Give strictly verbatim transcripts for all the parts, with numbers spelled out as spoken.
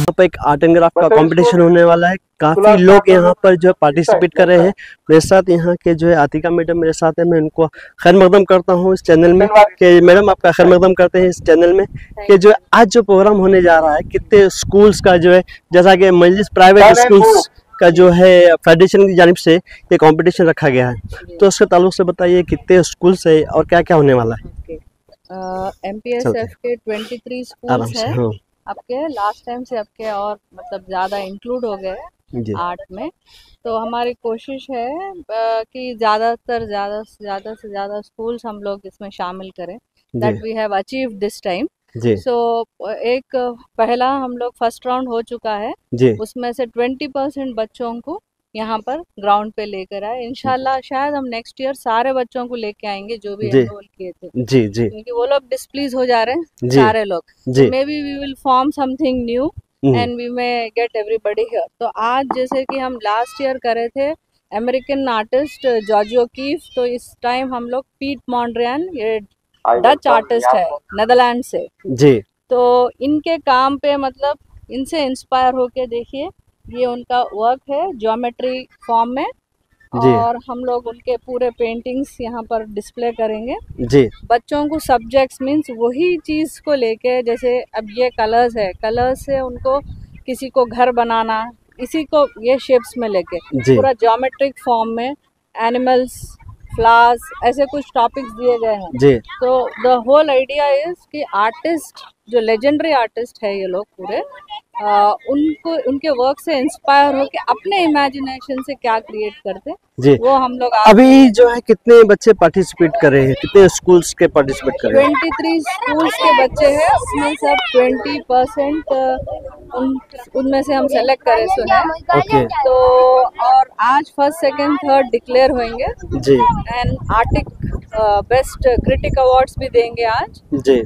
यहाँ पर एक आर्ट एंड क्राफ्ट का कंपटीशन होने वाला है। काफी लोग यहाँ पर जो है पार्टिसिपेट कर रहे हैं। मेरे साथ यहाँ के जो है आतिका मैडम मेरे साथ है। मैं उनको खैर मकदम करता हूँ इस चैनल में कि मैडम आपका खैर मकदम करते हैं इस चैनल में कि जो आज जो प्रोग्राम होने जा रहा है कितने स्कूल्स का जो है, जैसा कि मजलिस प्राइवेट स्कूल्स का जो है फेडरेशन की जानिब से ये कंपटीशन रखा गया है, तो उसके ताल्लुक से बताइए कितने स्कूल्स है और क्या क्या होने वाला है। एम पी एस एफ के तेईस स्कूल्स है हाँ। आपके लास्ट टाइम से आपके और मतलब ज़्यादा इंक्लूड हो गए आर्ट में। तो हमारी कोशिश है कि ज़्यादातर ज़्यादा से ज़्यादा से ज़्यादा स्कूल्स हम लोग इसमें शामिल करें। That we have achieve this time. So एक पहला हम लोग फर्स्ट राउंड हो चुका है, उसमें से ट्वेंटी परसेंट बच्चों को यहाँ पर ग्राउंड पे लेकर आए। इंशाल्लाह शायद हम नेक्स्ट ईयर सारे बच्चों को लेके आएंगे जो भी एनरोल किए थे, जी जी, क्योंकि वो लोग डिस्प्लीज हो जा रहे हैं सारे लोग। तो maybe we will form something new and we may get everybody here. तो आज जैसे कि हम लास्ट ईयर करे थे अमेरिकन आर्टिस्ट जॉर्जियो कीफ, तो इस टाइम हम लोग पीट मॉन्ड्रियन, ये डच आर्टिस्ट है नेदरलैंड से जी, तो इनके काम पे मतलब इनसे इंस्पायर होके देखिए ये उनका वर्क है ज्योमेट्री फॉर्म में, और हम लोग उनके पूरे पेंटिंग्स यहाँ पर डिस्प्ले करेंगे जी। बच्चों को सब्जेक्ट्स मीन्स वही चीज़ को लेके, जैसे अब ये कलर्स है, कलर्स से उनको किसी को घर बनाना, इसी को ये शेप्स में लेके पूरा ज्योमेट्रिक फॉर्म में एनिमल्स, फ्लावर्स, ऐसे कुछ टॉपिक्स दिए गए हैं जी। तो द होल आइडिया इज कि आर्टिस्ट जो लेजेंडरी आर्टिस्ट है ये लोग पूरे आ, उनको उनके वर्क से इंस्पायर होके अपने इमेजिनेशन से क्या क्रिएट करते जी, वो हम लोग अभी जो है कितने बच्चे पार्टिसिपेट कर रहे हैं, कितने स्कूल्स के पार्टिसिपेट कर रहे हैं? तेईस स्कूल्स के बच्चे हैं, उसमें सब बीस परसेंट उन उनमें से हम सेलेक्ट करे सो है okay. तो और आज फर्स्ट सेकंड थर्ड डिक्लेयर होंगे जी, एंड आर्टिक बेस्ट क्रिटिक अवार्ड्स भी देंगे आज जी।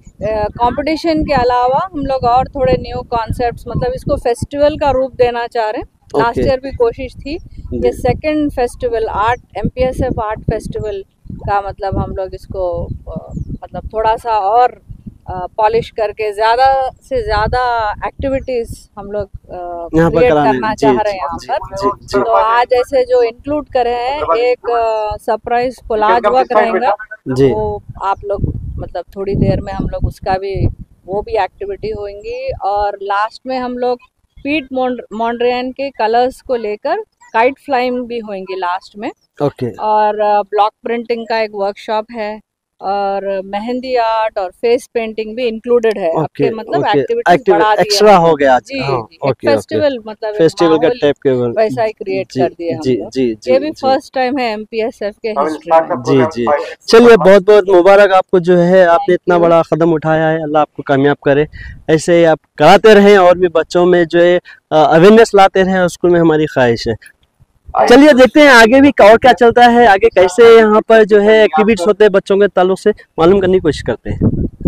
कंपटीशन uh, के अलावा हम लोग और थोड़े न्यू कॉन्सेप्ट्स, मतलब इसको फेस्टिवल का रूप देना चाह रहे हैं। लास्ट ईयर भी कोशिश थी, ये second festival art M P S F art festival का मतलब हम लोग इसको uh, मतलब थोड़ा सा और पॉलिश uh, करके ज़्यादा से ज़्यादा एक्टिविटीज़ हम लोग क्रिएट uh, करना चाह रहे हैं यहाँ पर। तो आज ऐसे जो इंक्लूड करे हैं एक सरप्राइज uh, कोलाज वर्क रहेगा, वो आप लोग मतलब थोड़ी देर में हम लोग उसका भी वो भी एक्टिविटी होंगी। और लास्ट में हम लोग पीट मॉन्ड्रियन के कलर्स को लेकर काइट फ्लाइंग भी होंगी लास्ट में ओके okay. और ब्लॉक प्रिंटिंग का एक वर्कशॉप है, और मेहंदी आर्ट और फेस पेंटिंग भी इंक्लूडेड है okay, आपके मतलब okay, एक्टिविटीज बढ़ा दिया एक्स्ट्रा हो गया जी, हाँ, जी okay, फेस्टिवल okay. मतलब फेस्टिवल का टाइप के वैसा ही क्रिएट कर दिया हम लोग। जी, जी, ये भी फर्स्ट टाइम है एम पी एस एफ के हिस्ट्री में जी जी। चलिए बहुत बहुत मुबारक आपको जो है, आपने इतना बड़ा कदम उठाया है, अल्लाह आपको कामयाब करे। ऐसे ही आप कराते रहें और भी बच्चों में जो है अवेयरनेस लाते रहें, स्कूल में हमारी ख्वाहिश है। चलिए देखते हैं आगे भी और क्या चलता है, आगे कैसे यहाँ पर जो है एक्टिविटीज होते हैं बच्चों के ताल्लुक से मालूम करने की कोशिश करते हैं।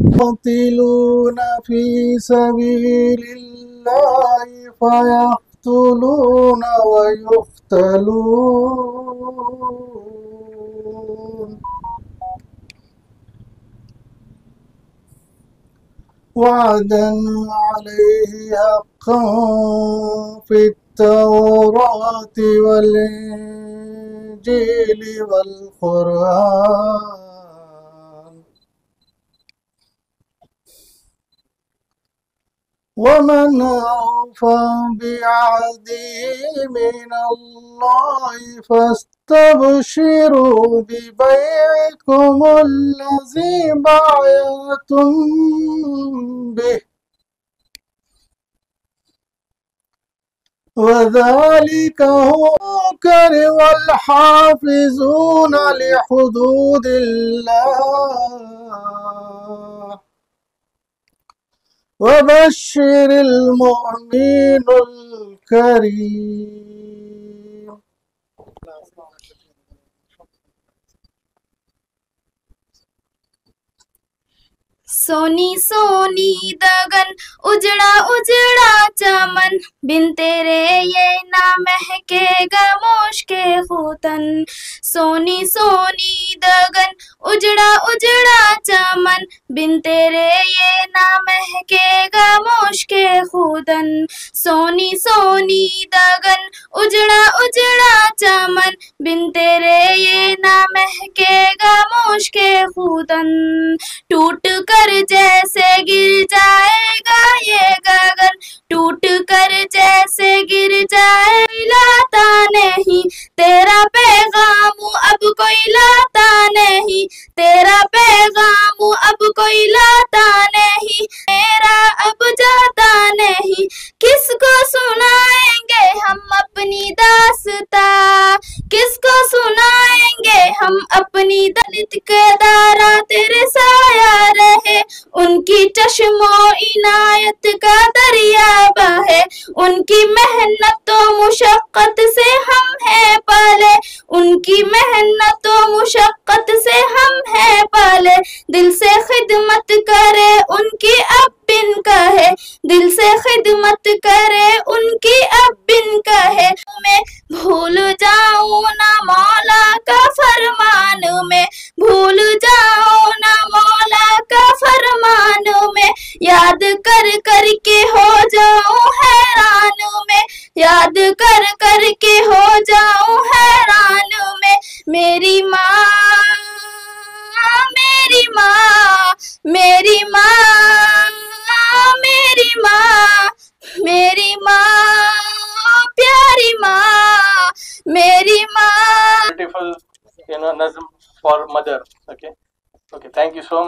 التوراة والإنجيل والقرآن ومن أوفى بعهده من الله فاستبشروا ببيعكم الذي بايعتم به وذلك هو المنكر والحافظون لحدود الله وبشر المؤمن الكريم. सोनी सोनी दगन उजड़ा उजड़ा चमन, बिन तेरे ये ना महकेगा मुश्के खुतन। सोनी सोनी दगन उजड़ा उजड़ा चमन, बिन तेरे ये ना महकेगा मुश्के खुतन। सोनी सोनी दगन उजड़ा उजड़ा चमन, बिन तेरे ये ना महकेगा मुश्के खुतन। टूट कर जैसे गिर जाएगा ये गगन, टूट कर जैसे गिर जाए, लाता नहीं तेरा पैगाम अब कोई लाता नहीं, तेरा पैगाम अब कोई लाता नहीं, मेरा अब जाता नहीं। किसको सुनाएंगे हम अपनी दास्ता, किसको सुनाएंगे हम अपनी दलित के दारा तेरे साया रहे। उनकी चश्मो इनायत का दरिया बहे, उनकी मेहनत मुशक्कत से हम हैं पाले, उनकी मेहनत मुशक्कत से हम हैं पाले। दिल से खिदमत करे उनकी अब बिन कहे, दिल से खिदमत करे उनकी अब बिन कहे। मैं भूल जाऊं ना मौला का फरमान, में भूल जाऊं ना मौला का फरमान, में याद कर कर के हो जाऊं हैरान, में याद कर कर के हो जाऊं हैरान। में मेरी माँ मेरी माँ मेरी माँ मेरी माँ मेरी माँ प्यारी माँ मेरी माँ। Beautiful, you know, nazm for mother. Okay, okay. Thank you so much.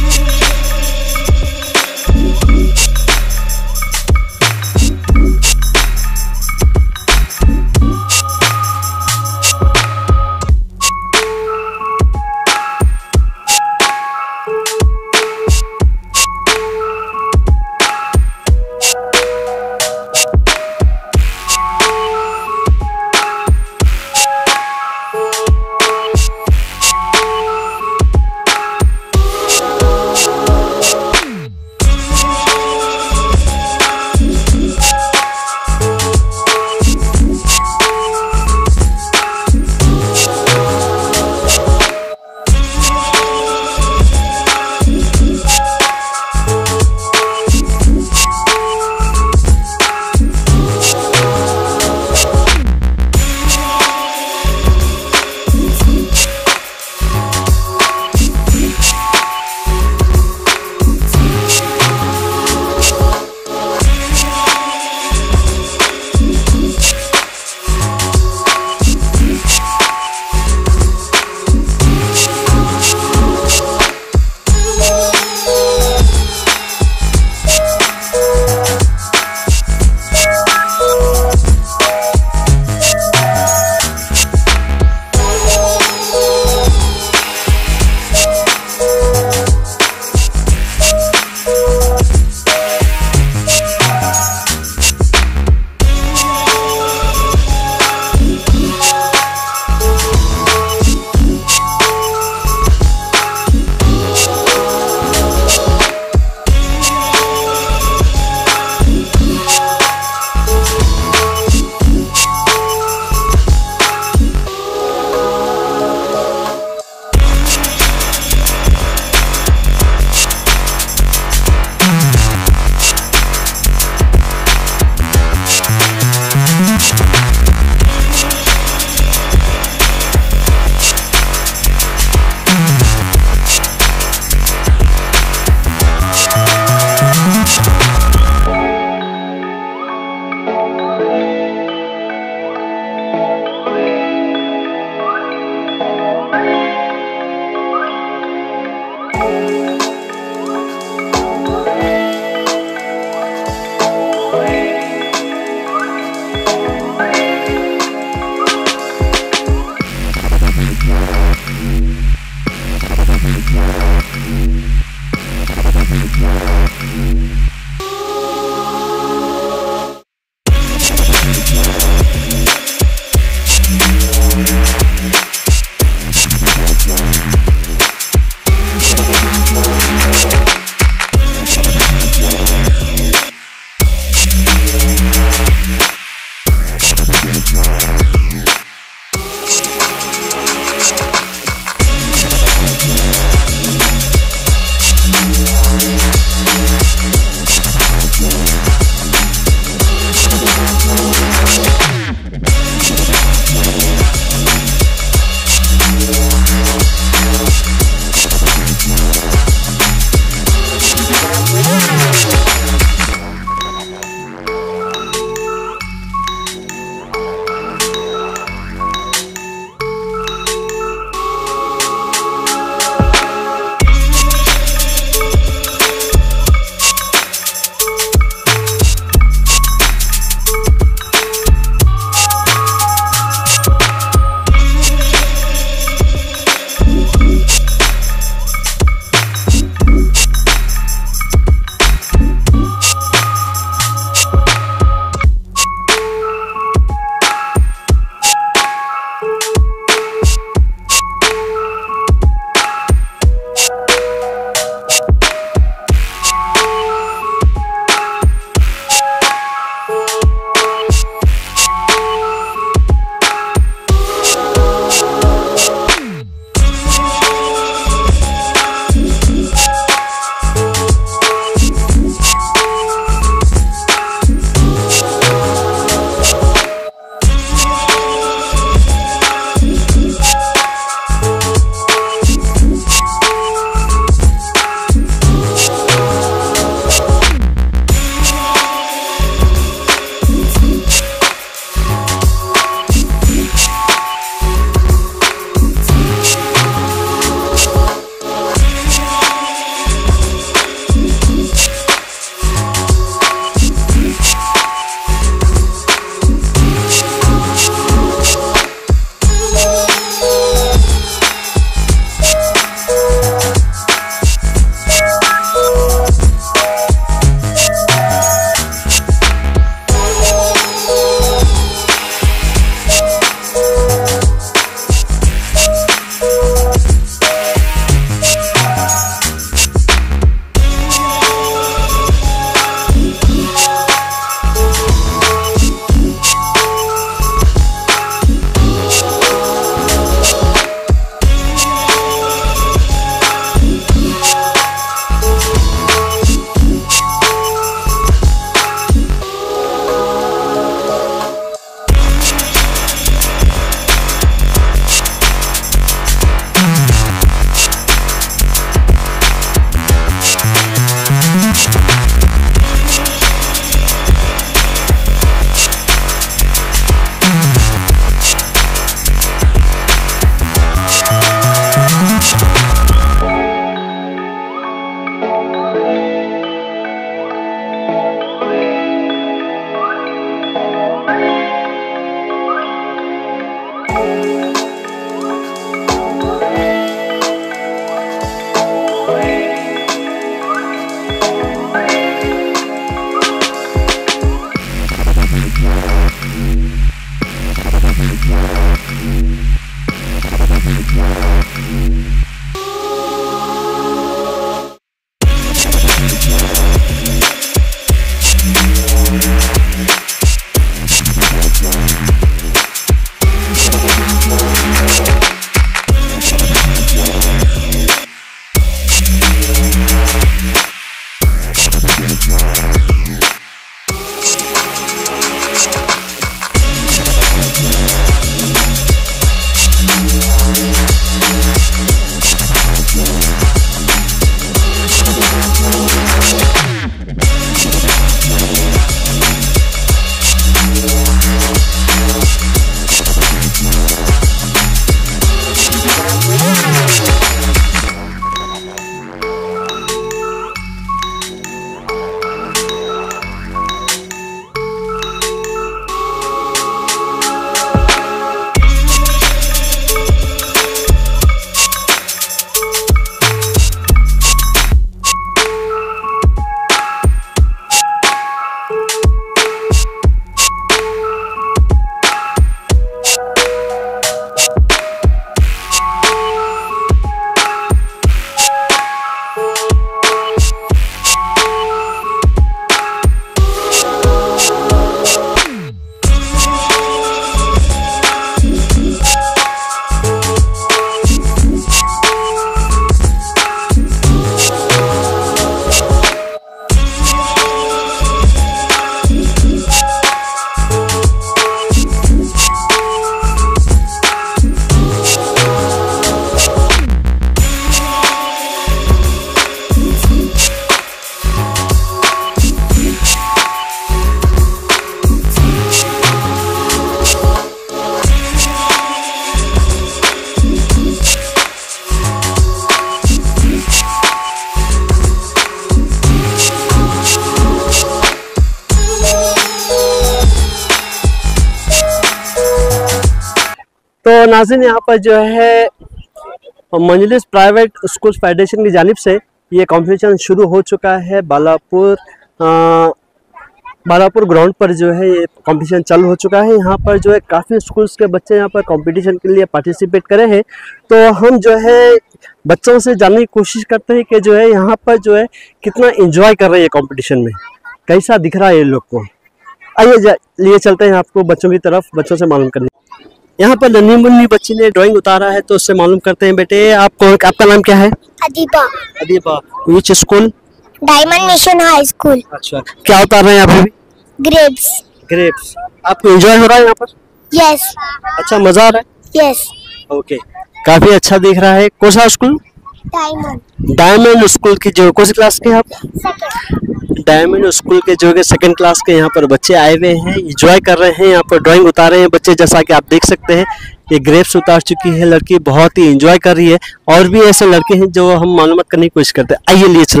तो नाज़रीन, यहाँ पर जो है मजलिस प्राइवेट स्कूल फेडरेशन की जानिब से ये कंपटीशन शुरू हो चुका है। बालापुर आ, बालापुर ग्राउंड पर जो है ये कंपटीशन चालू हो चुका है। यहाँ पर जो है काफ़ी स्कूल्स के बच्चे यहाँ पर कंपटीशन के लिए पार्टिसिपेट करे हैं। तो हम जो है बच्चों से जानने की कोशिश करते हैं कि जो है यहाँ पर जो है कितना एंजॉय कर रहे हैं कंपटीशन में, कैसा दिख रहा है ये लोग को। आइए लिए चलते हैं आपको बच्चों की तरफ, बच्चों से मालूम करने। यहाँ पर नन्ही मुन्नी बच्ची ने ड्राइंग उतारा है, तो उससे मालूम करते हैं। बेटे आपको, आपका नाम क्या है? Adiba. Adiba, which school? Diamond mission high school. अच्छा, क्या उतार रहे हैं आप अभी? ग्रेप्स। ग्रेप्स। आपको एंजॉय हो रहा है यहाँ पर? यस। अच्छा, मजा आ रहा है? यस। ओके, काफी अच्छा दिख रहा है। कौन सा स्कूल? डायमंड। डायमंड स्कूल की जो कौन सी क्लास के आप? सेकंड। डायमंड स्कूल के जो है सेकंड क्लास के यहाँ पर बच्चे आए हुए हैं, एंजॉय कर रहे हैं। यहाँ पर ड्राइंग उतार रहे हैं बच्चे, जैसा कि आप देख सकते हैं। ये ग्रेप्स उतार चुकी है लड़की, बहुत ही एंजॉय कर रही है। और भी ऐसे लड़के हैं जो हम मालूमात करने की कोशिश करते हैं। आइए लिए चल।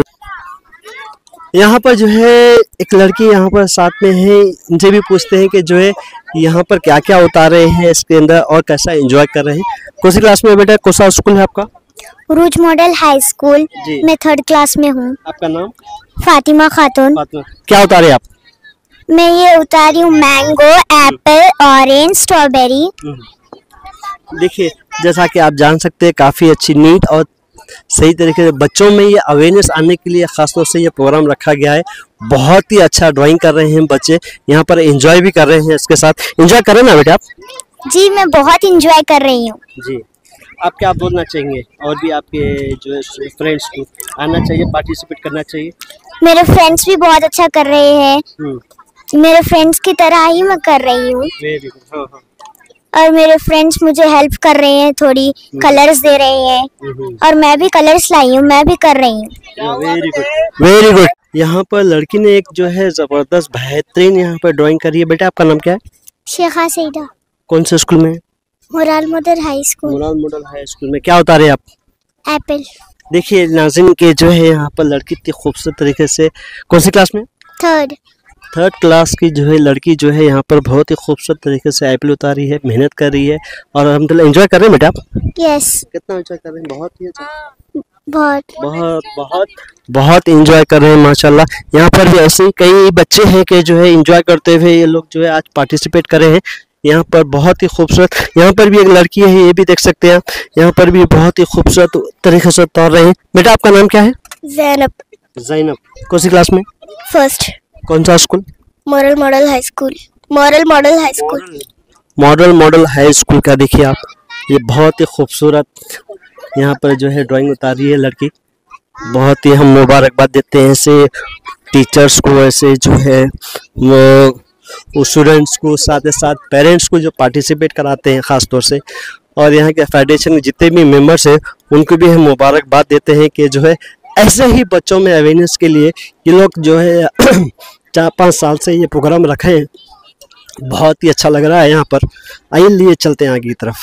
यहाँ पर जो है एक लड़की यहाँ पर साथ में है, इनसे भी पूछते हैं कि जो है यहाँ पर क्या क्या उतार रहे हैं इसके अंदर और कैसा एंजॉय कर रहे हैं। कौन सी क्लास में बेटा? कौन सा स्कूल है आपका? उरूज मॉडल हाई स्कूल। जी। मैं थर्ड क्लास में हूँ। आपका नाम? फातिमा खातून। क्या उतारे आप? मैं ये उतारी हूँ मैंगो, एप्पल, ऑरेंज, स्ट्रॉबेरी। देखिए, जैसा कि आप जान सकते हैं, काफ़ी अच्छी नीट और सही तरीके से बच्चों में ये अवेयरनेस आने के लिए खासतौर से ये प्रोग्राम रखा गया है। बहुत ही अच्छा ड्राइंग कर रहे हैं बच्चे, यहाँ पर एंजॉय भी कर रहे हैं। इसके साथ एंजॉय करें ना बेटा आप? जी, मैं बहुत इंजॉय कर रही हूँ। जी, आप क्या बोलना चाहेंगे? और भी आपके जो है फ्रेंड्स को आना चाहिए, पार्टिसिपेट करना चाहिए? मेरे फ्रेंड्स भी बहुत अच्छा कर रहे हैं। मेरे फ्रेंड्स की तरह ही मैं कर रही हूँ। Very good. हाँ हाँ। और मेरे फ्रेंड्स मुझे हेल्प कर रहे हैं, थोड़ी कलर्स दे रहे हैं। और मैं भी कलर्स लाई हूँ, मैं भी कर रही हूँ। Very good, very good. यहाँ पर लड़की ने एक जो है जबरदस्त बेहतरीन यहाँ पर ड्राइंग करी है। बेटा आपका नाम क्या है? शेखा सईदा। कौन से स्कूल में? Moral model high school. Moral model high school में। क्या उतारे आप? एप्पल। देखिए नाज़रीन के जो है यहाँ पर लड़की इतनी खूबसूरत तरीके से, कौन सी क्लास में? थर्ड। थर्ड क्लास की जो है लड़की जो है यहाँ पर बहुत ही खूबसूरत तरीके से एप्पल उतारी है, मेहनत कर रही है और अल्हम्दुलिल्लाह एंजॉय कर रहे हैं बेटा आप? यस। कितना एंजॉय कर रहे हैं? बहुत ही अच्छा। बहुत बहुत बहुत बहुत एंजॉय कर रहे हैं माशाल्लाह। यहाँ पर भी ऐसे ही कई बच्चे हैं कि जो है एंजॉय करते हुए ये लोग जो है आज पार्टिसिपेट कर रहे हैं। यहाँ पर बहुत ही खूबसूरत, यहाँ पर भी एक लड़की है, ये भी देख सकते हैं। यहाँ पर भी बहुत ही खूबसूरत तरीके से उतार रहे हैं। बेटा आपका नाम क्या है? ज़ैनब। ज़ैनब। कौन सी क्लास में? फर्स्ट। कौन सा school? Model model high school. Model model high school. Model model high school का देखिए आप, ये बहुत ही खूबसूरत यहाँ पर जो है ड्राइंग उतारी है लड़की। बहुत ही हम मुबारकबाद देते हैं ऐसे टीचर्स को, ऐसे जो है वो स्टूडेंट्स को, साथ ही साथ पेरेंट्स को जो पार्टिसिपेट कराते हैं ख़ास तौर से। और यहाँ के फेडरेशन के जितने भी मेंबर्स हैं उनको भी हम मुबारकबाद देते हैं कि जो है ऐसे ही बच्चों में अवेयरनेस के लिए ये लोग जो है चार पाँच साल से ये प्रोग्राम रखे हैं। बहुत ही अच्छा लग रहा है यहाँ पर। आइए लिए चलते हैं आगे की तरफ।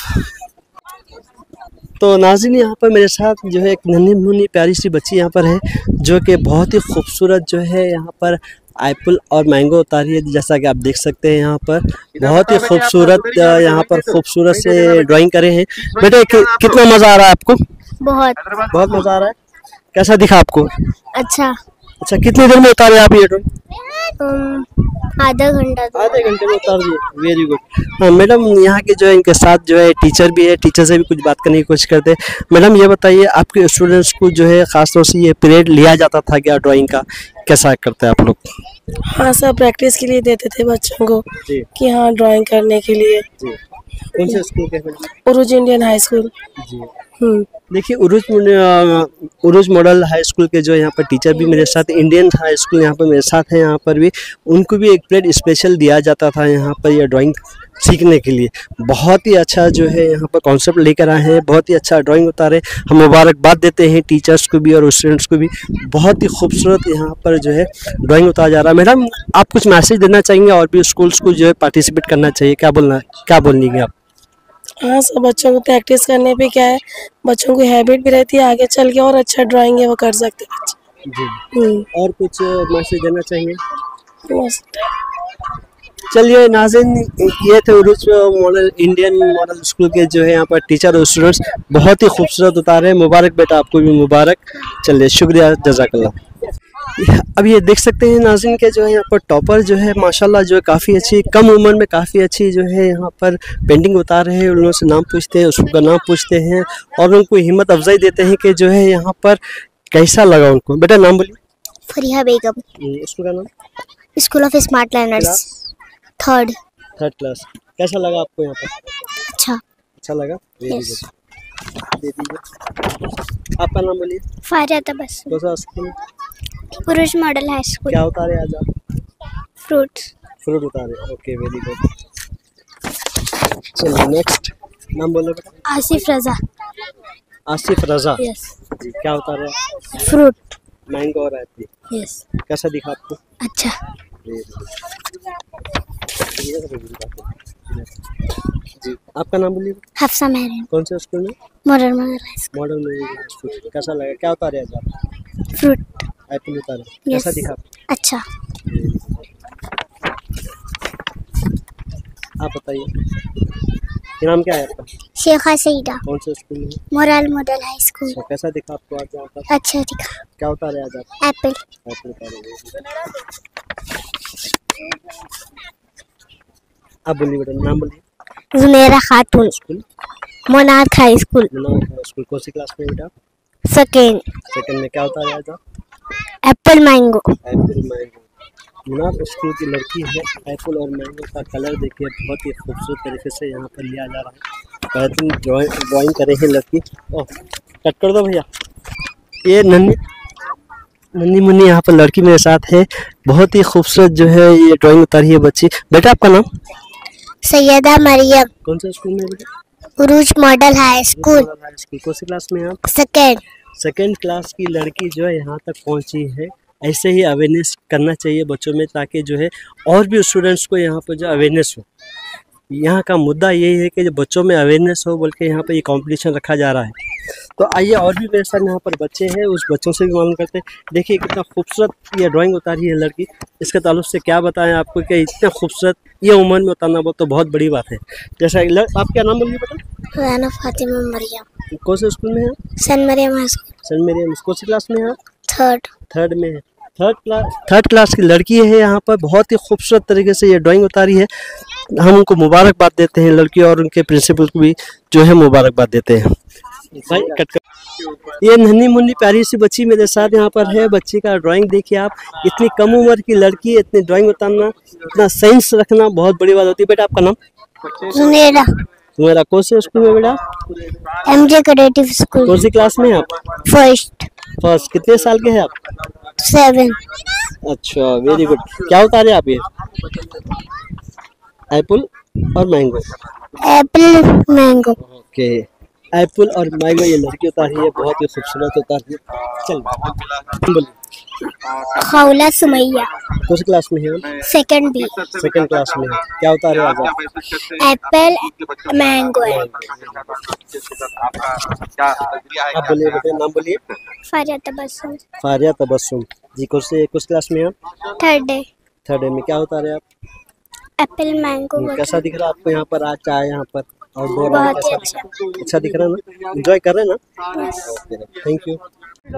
तो नाज़रीन यहाँ पर मेरे साथ जो है एक नन्ही मुन्नी प्यारी सी बच्ची यहाँ पर है, जो कि बहुत ही खूबसूरत जो है यहाँ पर एप्पल और मैंगो उतारी है। जैसा कि आप देख सकते हैं यहाँ पर बहुत ही खूबसूरत यहाँ पर खूबसूरत से ड्राइंग करे हैं। बेटे कि, कितना मज़ा आ रहा है आपको? बहुत बहुत मज़ा आ रहा है। कैसा दिखा आपको? अच्छा। अच्छा, कितनी देर में उतारे आप ये ड्राइंग? आधा घंटा। आधे घंटे में उतार दिए। Very good. हाँ मैडम, यहाँ के जो है इनके साथ जो है टीचर भी है, टीचर से भी कुछ बात करने की कोशिश करते हैं। मैडम ये बताइए, आपके स्टूडेंट्स को जो है खासतौर से ये पीरियड लिया जाता था क्या ड्राइंग का? कैसा करते हैं आप लोग? हाँ सर, प्रैक्टिस के लिए देते थे बच्चों को कि हाँ ड्राइंग करने के लिए। कौन से स्कूल के? उरूज इंडियन हाई स्कूल। जी। देखिए उरूज उरूज मॉडल हाई स्कूल के जो यहाँ पर टीचर भी मेरे साथ, इंडियन हाई स्कूल यहाँ पर मेरे साथ हैं। यहाँ पर भी उनको भी एक पीरियड स्पेशल दिया जाता था यहाँ पर ये ड्राइंग सीखने के लिए। बहुत ही अच्छा जो है यहाँ पर कॉन्सेप्ट लेकर आए हैं, बहुत ही अच्छा ड्राइंग उतारे। हम मुबारकबाद देते हैं टीचर्स को भी और स्टूडेंट्स को भी। बहुत ही खूबसूरत यहाँ पर जो है ड्राइंग उतारा जा रहा है। मैडम आप कुछ मैसेज देना चाहेंगे और भी स्कूल्स को जो है पार्टिसिपेट करना चाहिए, क्या बोलना क्या बोलेंगे आप? हाँ सब बच्चों को प्रैक्टिस करने पे क्या है, बच्चों को हैबिट भी रहती है, आगे चल के और अच्छा ड्राइंग है वो कर सकते हैं बच्चे। जी। और कुछ मैसेज देना चाहिए? चलिए नाज़रीन, ये थे उरूज मॉडल इंडियन मॉडल स्कूल के जो है यहाँ पर टीचर और स्टूडेंट्स, बहुत ही खूबसूरत उतारे। मुबारक बेटा, आपको भी मुबारक। चलिए शुक्रिया, जज़ाकल्लाह। अब ये देख सकते हैं नाज़रीन के जो है यहाँ पर टॉपर जो है माशाल्लाह जो है काफ़ी अच्छी, कम उम्र में काफ़ी अच्छी जो है यहाँ पर पेंटिंग उतार रहे हैं। उन लोगों से नाम पूछते हैं, स्कूल का नाम पूछते हैं और उनको हिम्मत अफजाई देते हैं कि जो है यहाँ पर कैसा लगा उनको। बेटा नाम बोलिए। फरिया बेगम, स्कूल का नाम? School of smart learners, third third class. कैसा लगा आपको यहाँ पर? अच्छा अच्छा लगा। यस। दे दीजिए। आपका नाम बोलिए। फारिया तबस्सुम, कौन सा स्कूल? पुरुष मॉडल हाई स्कूल। क्या उतारे आज आप? फ्रूट्स। फ्रूट उतारे। Okay, very good. चलिए नेक्स्ट नाम बोलो बेटा। आसिफ रजा। आसिफ रजा यस। जी, क्या उतारे? फ्रूट। मैंगो और एप्पल। यस। कैसा दिखा आपको? अच्छा। जी, आपका नाम बोलिए। हफ्सा महरीन, कौन से स्कूल में? Model model high school. Model में स्कूल। कैसा लगा? क्या उतारे आज आप? फ्रूट। एप्पल उतारे। यस। कैसा दिखा आपको? अच्छा। आप बताइए, नाम क्या है आपका? शेखा सईदा, कौन से स्कूल में? Model model high school. अच्छा, कैसा दिखा आपको आज यहाँ पर? अच्छा दिखा। क्या उतारे आज आप? एप्पल। एप्पल उतारे। आप बोलिए बेटा, नाम बोलिए। Zumera Khatoon, school? Monarch high school, school. कौन सी क्लास में बेटा? सेकेंड। सेकंड में। क्या उतारे आज आप? Apple mango. Apple mango. Munar school की लड़की है। एप्पल और मैंगो का कलर देखिए, बहुत ही खूबसूरत तरीके से यहाँ पर लिया जा रहा है। बेहतरीन ड्राइंग ड्राइंग कर रही है लड़की। ओह, कट कर दो भैया। ये नन्ही नन्ही मुन्नी यहाँ पर लड़की मेरे साथ है, बहुत ही खूबसूरत जो है ये ड्राइंग उतारी है बच्ची। बेटा आपका नाम? सैयदा मरियम, कौन से स्कूल में बेटा? उरूज मॉडल हाई स्कूल, कौन सी क्लास में आप? सेकेंड। सेकेंड क्लास की लड़की जो है यहाँ तक पहुँची है। ऐसे ही अवेयरनेस करना चाहिए बच्चों में, ताकि जो है और भी स्टूडेंट्स को यहाँ पर जो अवेयरनेस हो। यहाँ का मुद्दा यही है कि जो बच्चों में अवेयरनेस हो, बोल के यहाँ पर ये कंपटीशन रखा जा रहा है। तो आइए, और भी मेरे साथ यहाँ पर बच्चे हैं, उस बच्चों से भी मालूम करते हैं। देखिए कितना खूबसूरत ये ड्राइंग उतारी है लड़की। इसके ताल्लुक से क्या बताएं आपको कि इतना खूबसूरत ये उम्र में उतारना बहुत तो बहुत बड़ी बात है। जैसा आप क्या नाम बोलिए बेटा? राना फातिमा मरियम। कौन से स्कूल में है? सन मरियम हाई स्कूल, सन मरियम। कौन सी क्लास में है आप? थर्ड। थर्ड में है। थर्ड क्लास थर्ड क्लास की लड़की है यहाँ पर, बहुत ही खूबसूरत तरीके से ये ड्राइंग उतारी है। हम उनको मुबारकबाद देते हैं, लड़की और उनके प्रिंसिपल को भी जो है मुबारकबाद देते हैं। भाई कट कर। ये नन्ही मुन्नी प्यारी सी बच्ची मेरे साथ यहाँ पर है। बच्ची का ड्राइंग देखिए आप, इतनी कम उम्र की लड़की, इतनी ड्राइंग उतारना, इतना सेंस रखना बहुत बड़ी बात होती है। बेटा आपका नाम? जुमेरा। मेरा कौन से स्कूल में बेटा? MJ creative school. कौन सी क्लास में है आप? फर्स्ट। फर्स्ट। कितने साल के हैं आप? सेवन। अच्छा, वेरी गुड। क्या उतारे आप? ये एप्पल और mango. Apple mango. Okay, apple और मैंगो ये लड़की उतारी है, बहुत ही खूबसूरत उतारी है। चल बोलिए। खौला सुमैया। कौन सी क्लास में है? Second B. सेकंड क्लास में है। क्या उतारे आज आप? Apple mango. आप बोलिए बेटे, नाम बोलिए। फारिया तबस्सुम। फारिया तबस्सुम जी। कौन से कुछ क्लास में आप? Third day. थर्ड में। क्या उतारे आप? Apple mango. कैसा दिख रहा है आपको यहाँ पर आज चाय यहाँ पर और दो बहुत ही अच्छा अच्छा दिख रहा है ना? एंजॉय कर रहे हैं ना? Thank you.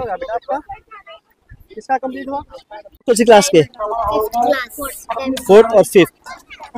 किसका कंप्लीट हुआ? कौन सी क्लास के? फोर्थ और फिफ्थ।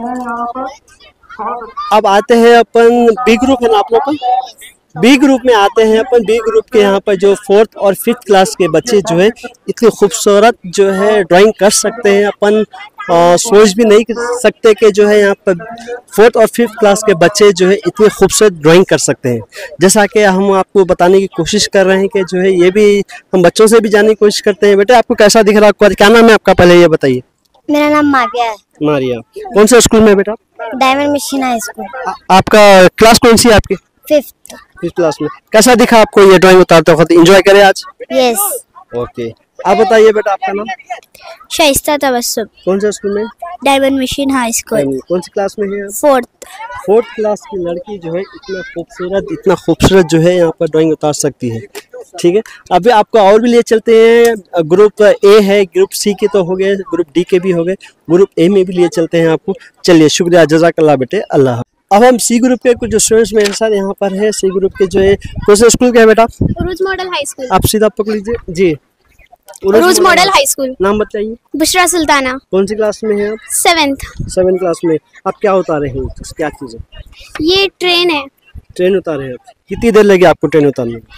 अब आते हैं अपन बी ग्रुप है ना आप लोग का? बी ग्रुप में आते हैं अपन। बी ग्रुप के यहाँ पर जो फोर्थ और फिफ्थ क्लास के बच्चे जो है इतनी खूबसूरत जो है ड्राइंग कर सकते हैं। अपन आ, सोच भी नहीं कर सकते कि जो है यहाँ पर फोर्थ और फिफ्थ क्लास के बच्चे जो है इतनी खूबसूरत ड्राइंग कर सकते हैं। जैसा कि हम आपको बताने की कोशिश कर रहे हैं कि जो है ये भी हम बच्चों से भी जानने की कोशिश करते हैं। बेटे आपको कैसा दिख रहा है? क्या नाम है आपका, पहले ये बताइए। मेरा नाम मारिया है। मारिया। कौन से स्कूल में बेटा? Diamond mission high school. आपका क्लास कौन सी है आपकी? फिफ्थ। फिफ्थ क्लास में। कैसा दिखा आपको ये ड्राइंग उतारते वक्त? एंजॉय करे आज? यस। ओके, आप बताइए बेटा आपका नाम? शाइस्ता तबस्सुम। कौन से स्कूल में? Diamond mission high school. कौन सी क्लास में है? फोर्थ। फोर्थ क्लास की लड़की जो है इतना खूबसूरत इतना खूबसूरत जो है यहाँ पर ड्राइंग उतार सकती है। ठीक है, अभी आपको और भी ले चलते हैं। ग्रुप ए है, ग्रुप सी के तो हो गए, ग्रुप डी के भी हो गए, ग्रुप ए में भी ले चलते हैं आपको। चलिए शुक्रिया, जज़ाकल्लाह बेटे, अल्लाह। अब हम सी ग्रुप के कुछ स्टूडेंट्स मेरे साथ यहाँ पर है। सी ग्रुप के जो है कौन से स्कूल के है बेटा? उरूज मॉडल हाई स्कूल। आप सीधा पकड़ लीजिए जी। उरूज मॉडल हाई स्कूल। नाम बताइए। बुशरा सुल्ताना। कौन सी क्लास में है आप? सेवेंथ। सेवन क्लास में। आप क्या उतारे हैं, क्या चीज़ें? ये ट्रेन है। ट्रेन उतारे हैं आप। कितनी देर लगी आपको ट्रेन उतारने में?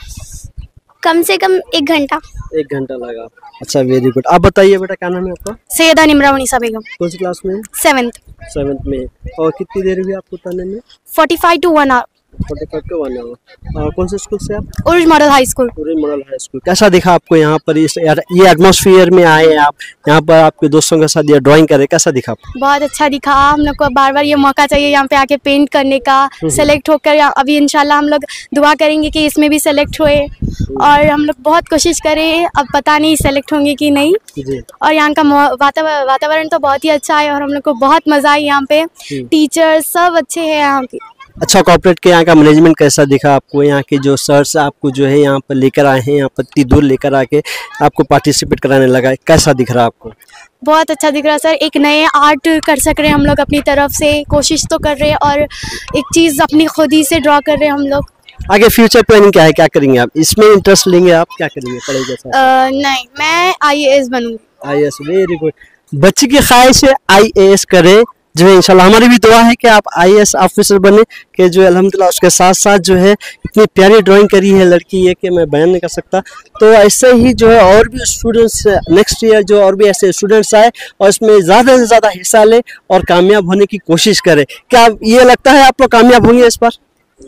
कम से कम एक घंटा। एक घंटा लगा। अच्छा, वेरी गुड। आप बताइए बेटा, क्या नाम है आपका? सैयदा निमरा मुनीसा बेगम। कौन सी क्लास में? सेवेंथ। सेवेंथ में। और कितनी देर हुई आपको उतारने में? Forty five to one hour. Forty five to one hour. कौन से स्कूल से आप? Urooj model high school. Urooj model high school. कैसा दिखा आपको यहाँ पर? इस ये एटमॉस्फेयर में आए हैं आप, यहाँ पर आपके दोस्तों के साथ ये ड्राइंग करे, कैसा दिखा आपको? बहुत अच्छा दिखा। हम लोग को बार बार ये मौका चाहिए यहाँ पे आके पेंट करने का, सेलेक्ट होकर। अभी इंशाल्लाह हम लोग दुआ करेंगे कि इसमें भी सेलेक्ट हुए, और हम लोग बहुत कोशिश करें। अब पता नहीं सेलेक्ट होंगे कि नहीं जी। और यहाँ का वातावरण वातावरण तो बहुत ही अच्छा है, और हम लोग को बहुत मज़ा है यहाँ पे। टीचर्स सब अच्छे हैं यहाँ के। अच्छा, कॉर्पोरेट के यहाँ का मैनेजमेंट कैसा दिखा आपको? यहाँ के जो सर्स आपको जो है यहाँ पर लेकर आए हैं, यहाँ पर इतनी दूर लेकर आके आपको पार्टिसिपेट कराने लगा, कैसा दिख रहा है आपको? बहुत अच्छा दिख रहा है सर। एक नए आर्ट कर सक रहे हैं हम लोग अपनी तरफ से, कोशिश तो कर रहे हैं, और एक चीज़ अपनी खुद ही से ड्रॉ कर रहे हैं हम लोग। आगे फ्यूचर प्लानिंग क्या है, क्या करेंगे आप? इसमें इंटरेस्ट लेंगे आप, क्या करेंगे पढ़ाई के साथ? नहीं, मैं आई ए एस बनूंगी। I A S, very good. बच्चे की ख्वाहिश है आई ए एस करे, जो है इंशाल्लाह हमारी भी दुआ है कि आप आई ए एस ऑफिसर बने, कि जो अल्हम्दुलिल्लाह उसके साथ साथ जो है इतनी प्यारी ड्राइंग करी है लड़की, ये कि मैं बयान नहीं कर सकता। तो ऐसे ही जो है और भी स्टूडेंट्स नेक्स्ट ईयर जो और भी ऐसे स्टूडेंट्स आए और इसमें ज़्यादा से ज़्यादा हिस्सा ले और कामयाब होने की कोशिश करें। क्या ये लगता है आप लोग कामयाब होंगे इस बार?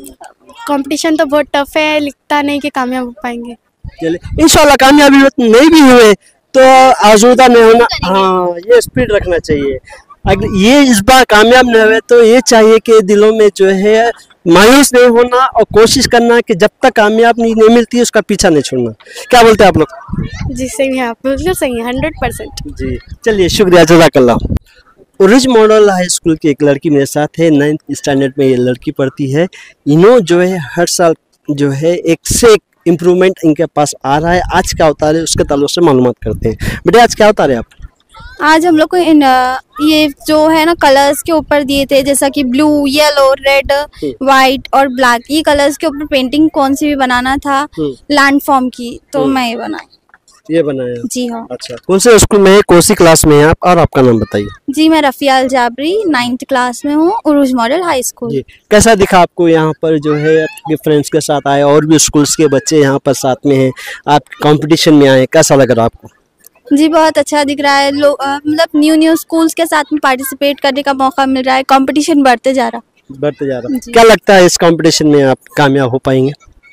कंपटीशन तो बहुत टफ है, लिखता नहीं कि कामयाब हो पाएंगे। चलिए इंशाल्लाह, कामयाबी नहीं भी हुए तो आजूदा नहीं होना, हाँ ये स्पीड रखना चाहिए। अगर ये इस बार कामयाब नहीं हुए तो ये चाहिए कि दिलों में जो है मायूस नहीं होना और कोशिश करना कि जब तक कामयाब नहीं, नहीं मिलती उसका पीछा नहीं छोड़ना। क्या बोलते हैं आप लोग? जी सही है, आप बिल्कुल सही है, हंड्रेड परसेंट। जी चलिए शुक्रिया, जज़ाकल्लाह। उरूज मॉडल हाई स्कूल की एक लड़की मेरे साथ है, नाइन्थ स्टैंडर्ड में ये लड़की पढ़ती है। इन्हों जो है हर साल जो है एक से एक इम्प्रूवमेंट इनके पास आ रहा है। आज क्या उतारे उसके ताल्लुक से मालूमात करते हैं। बेटा आज क्या उतारे आप? आज हम लोग को इन ये जो है ना कलर्स के ऊपर दिए थे, जैसा कि ब्लू, येलो, रेड, वाइट और ब्लैक, ये कलर्स के ऊपर पेंटिंग कौन सी भी बनाना था लैंडफॉर्म की, तो मैं ये बनाई। ये बनाया? जी हाँ। अच्छा, कौन से स्कूल में है, कौन सी क्लास में है आप, और आपका नाम बताइए? जी मैं रफिया अल जाबरी नाइन्थ क्लास में हूँ, उरूज मॉडल हाई स्कूल। कैसा दिखा आपको यहाँ पर जो है आपके फ्रेंड्स के साथ आए और भी स्कूल्स के बच्चे यहाँ पर साथ में हैं, आप कंपटीशन में आए, कैसा लग रहा आपको? जी बहुत अच्छा दिख रहा है। लोग मतलब न्यू न्यू स्कूल्स के साथ में पार्टिसिपेट करने का मौका मिल रहा है, कंपटीशन बढ़ते जा रहा बढ़ते जा रहा क्या लगता है इस कंपटीशन में आप कामयाब हो पाएंगे?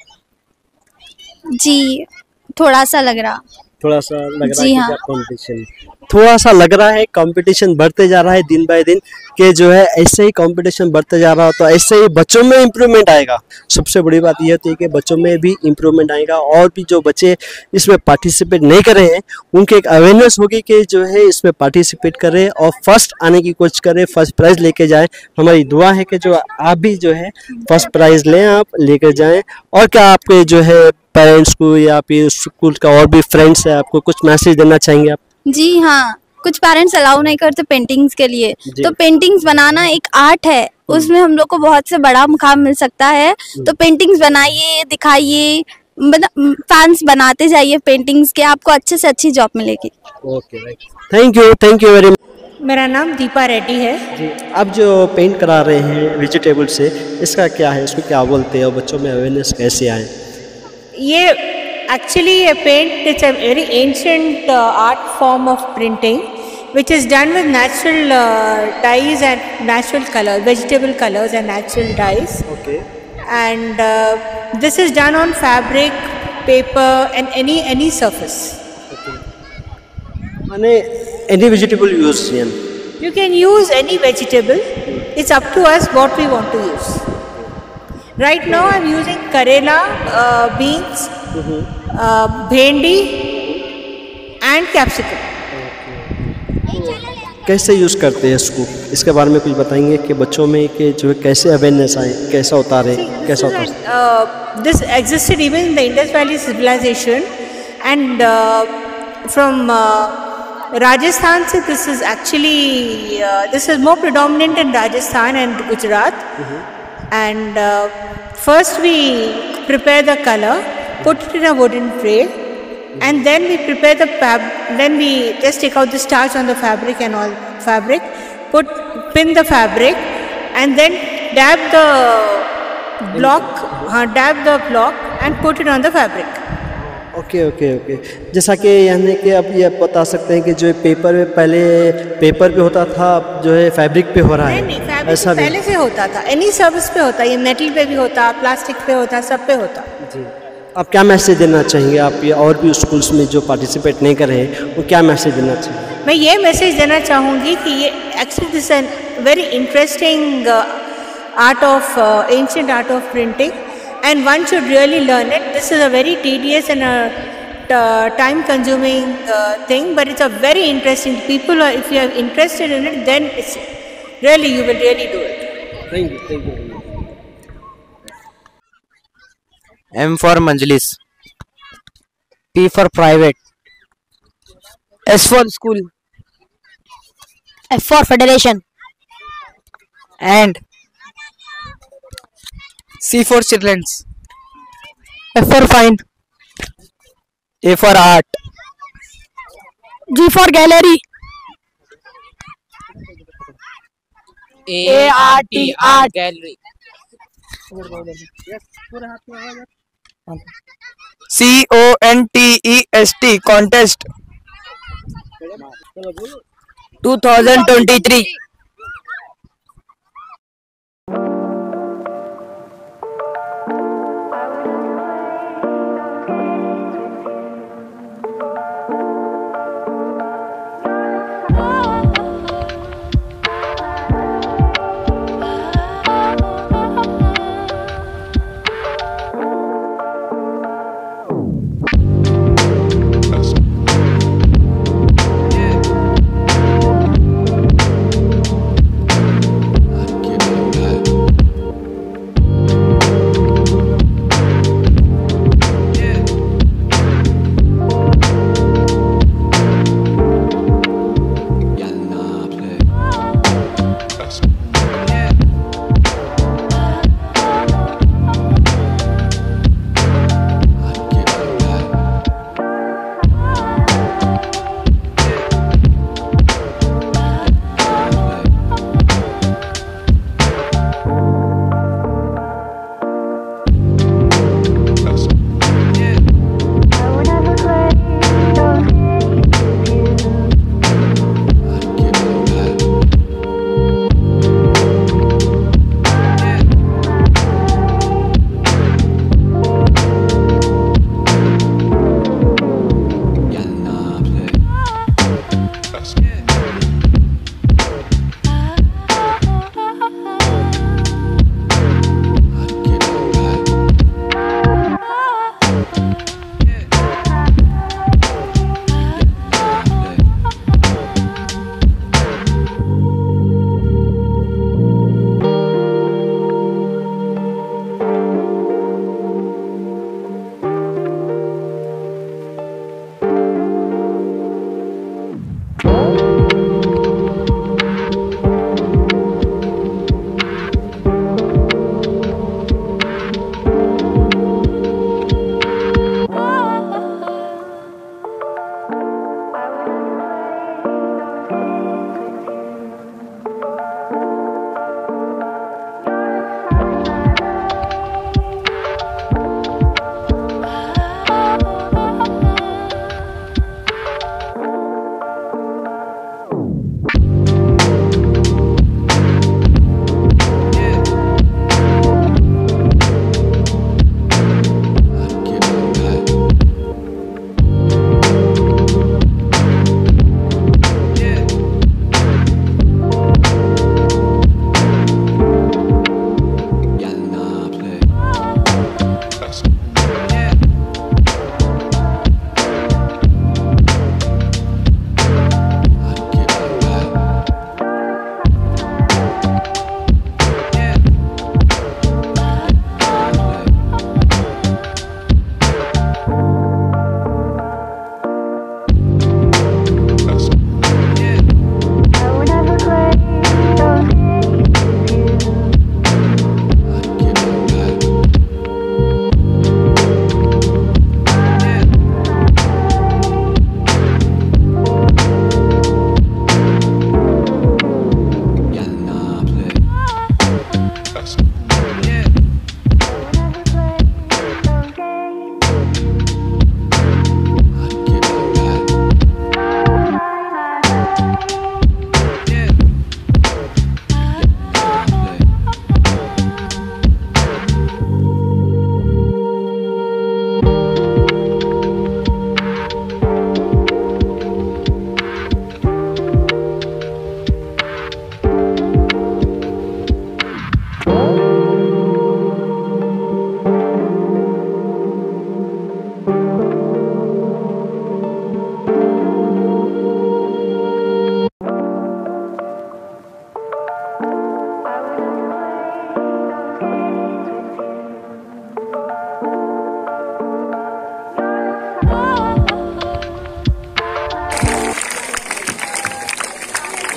जी थोड़ा सा लग रहा थोड़ा सा लग रहा जी है हाँ। कंपटीशन थोड़ा सा लग रहा है कंपटीशन बढ़ते जा रहा है दिन बाय दिन, कि जो है ऐसे ही कंपटीशन बढ़ते जा रहा हो तो ऐसे ही बच्चों में इम्प्रूवमेंट आएगा। सबसे बड़ी बात यह होती है कि बच्चों में भी इम्प्रूवमेंट आएगा, और भी जो बच्चे इसमें पार्टिसिपेट नहीं कर रहे हैं उनके एक अवेयरनेस होगी कि जो है इसमें पार्टिसिपेट करें और फर्स्ट आने की कोशिश करें, फर्स्ट प्राइज़ लेके जाएं। हमारी दुआ है कि जो आप भी जो है फर्स्ट प्राइज़ लें, आप लेकर जाएँ। और क्या आपके जो है पेरेंट्स को या फिर स्कूल का और भी फ्रेंड्स है, आपको कुछ मैसेज देना चाहेंगे आप? जी हाँ, कुछ पेरेंट्स अलाउ नहीं करते पेंटिंग्स के लिए, तो पेंटिंग्स बनाना एक आर्ट है, उसमें हम लोग को बहुत से बड़ा मुकाम मिल सकता है। तो पेंटिंग्स बनाइए, दिखाइए, फैंस बनाते जाइए पेंटिंग्स के, आपको अच्छे से अच्छी जॉब मिलेगी। Okay, thank you, thank you very much. मेरा नाम दीपा रेड्डी है जी। आप जो पेंट करा रहे हैं वेजिटेबल से, इसका क्या है, इसको क्या बोलते हैं और बच्चों में अवेयरनेस कैसे आए? ये actually a paint, it's a very ancient uh, art form of printing which is done with natural uh, dyes and natural colors, vegetable colors and natural dyes. Okay. And uh, this is done on fabric, paper and any any surface. Okay. माने any vegetable use here? You can use any vegetable. It's up to us what we want to use. Right now I'm using karela, uh, beans, mm-hmm. uh, bhendi and capsicum. कैसे use करते हैं इसको, इसके बारे में कुछ बताएंगे कि बच्चों में कि जो है कैसे अवेयरनेस आए, कैसा उतारे, कैसा उतार। This existed even in the Indus valley civilisation and from Rajasthan, so this is actually uh, this is more predominant in Rajasthan and Gujarat. Mm-hmm. And uh, first we prepare the color, put it in a wooden tray, mm-hmm. and then we prepare the fab. Then we just take out the starch on the fabric and all fabric, put pin the fabric, and then dab the block, uh, dab the block, and put it on the fabric. Okay okay okay जैसा कि यानी कि आप ये बता सकते हैं कि जो पेपर में पहले पेपर पे होता था, अब जो है फैब्रिक पे हो रहा है। नहीं नहीं, फैब्रिक ऐसा पहले से होता था, एनी सर्विस पे होता, ये मेटल पे भी होता, प्लास्टिक पे होता, सब पे होता जी। आप क्या मैसेज देना चाहेंगे, आप ये और भी स्कूल्स में जो पार्टिसिपेट नहीं कर रहे हैं वो क्या मैसेज देना चाहिए? मैं ये मैसेज देना चाहूँगी कि ये actually this an very interesting art of ancient art of printing and one should really learn it. This is a very tedious and a uh, time consuming uh, thing, but it's a very interesting. People are, if you are interested in it, then it's really, you will really do it. Thank you, thank you. M for Manjlis, P for private, S for school, F for federation, and C for children's, F for fine, A for art, G for gallery, A R T art gallery, C O N T E S T contest twenty twenty-three.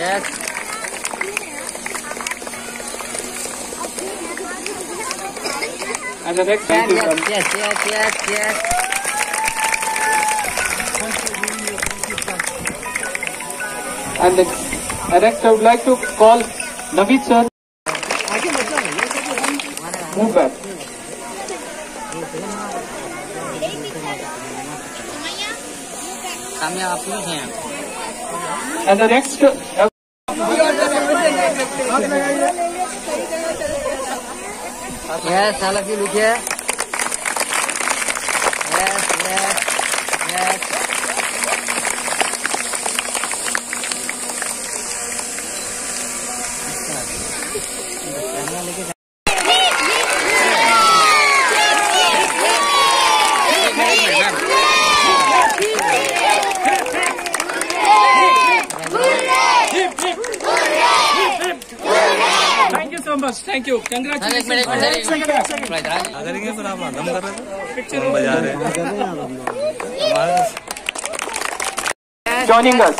Yes. And the next Yes, yes, yes, yes, yes, yes. And the, and next I would like to call Naveed sir. Move back. And the next. Uh, Yes, all of you look here. Yes, yes, yes. Thank you so much. Thank you. Congratulations. Joining us.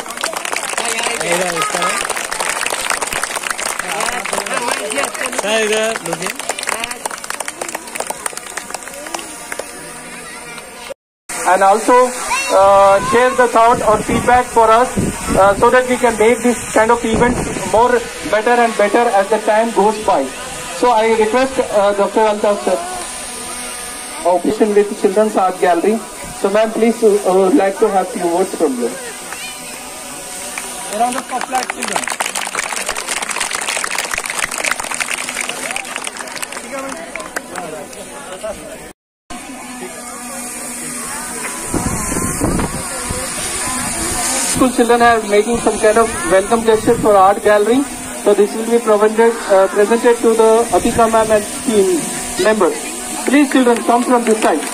And also uh, share the thought or feedback for us uh, so that we can make this kind of events more better and better as the time goes by. So I request uh, Doctor Altaf sir, operation with Children's Art Gallery. So ma'am, please uh, would like to have few words from you. A round of applause, children. School children are making some kind of welcome gesture for art gallery. So this will be provided, uh, presented to the Atika ma'am and team members. Please children, come from this side.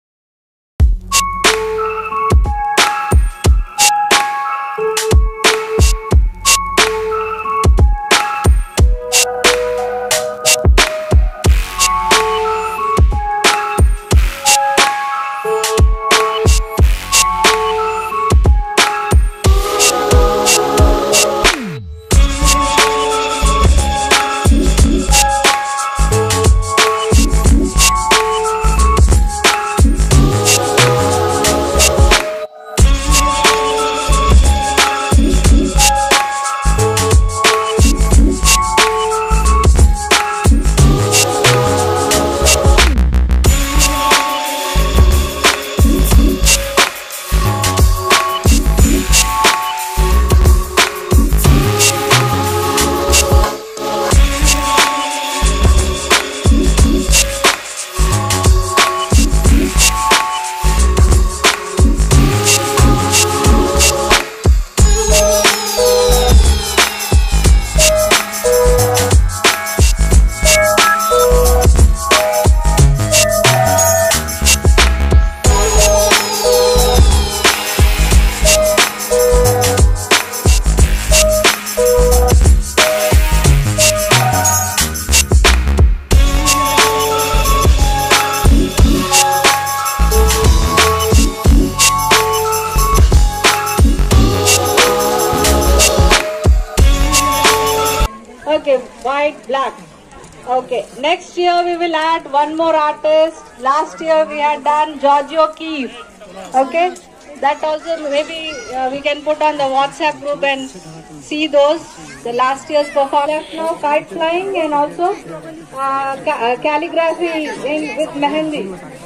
Okay, white, black. Okay, next year we will add one more artist. Last year we had done Giorgio Keefe. Okay, that also maybe uh, we can put on the WhatsApp group and see those. The last year's performance. Now kite flying and also uh, ca uh, calligraphy in, with mehendi.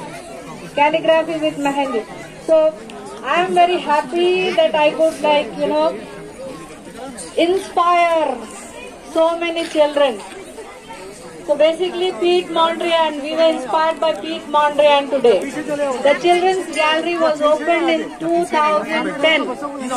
Calligraphy with mehendi. So I am very happy that I could, like, you know, inspire so many children. So basically Pete Mondrian, we were inspired by Pete Mondrian today. The Children's Gallery was opened in two thousand ten.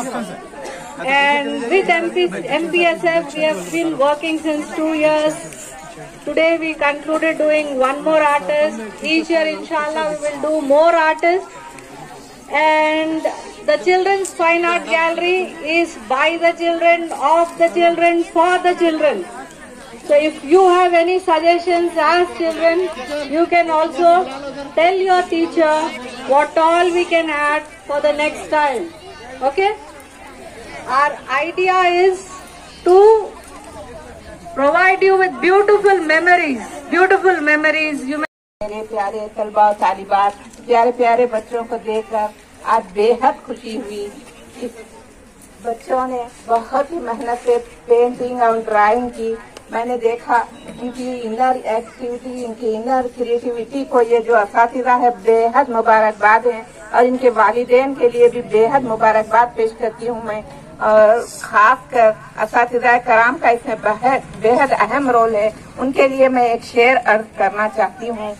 And with M P S F we have been working since two years. Today we concluded doing one more artist. Each year inshallah we will do more artists. And the Children's Fine Art Gallery is by the children, of the children, for the children. So if you have any suggestions as children, you can also tell your teacher what all we can add for the next time. Okay? Our idea is to provide you with beautiful memories, beautiful memories. You मेरे प्यारे तलबा और तालिबात, प्यारे प्यारे बच्चों को देखकर आज बेहद खुशी हुई। इस बच्चों ने बहुत ही मेहनत से पेंटिंग और ड्राइंग की। मैंने देखा इनकी इनर एक्टिविटी, इनकी इनर क्रिएटिविटी को ये जो असातिज़ा है बेहद मुबारकबाद है, और इनके वालिदैन के लिए भी बेहद मुबारकबाद पेश करती हूँ मैं। और खास कर असातिज़ा कराम का इसमें बेहद बेहद अहम रोल है। उनके लिए मैं एक शेर अर्ज करना चाहती हूँ।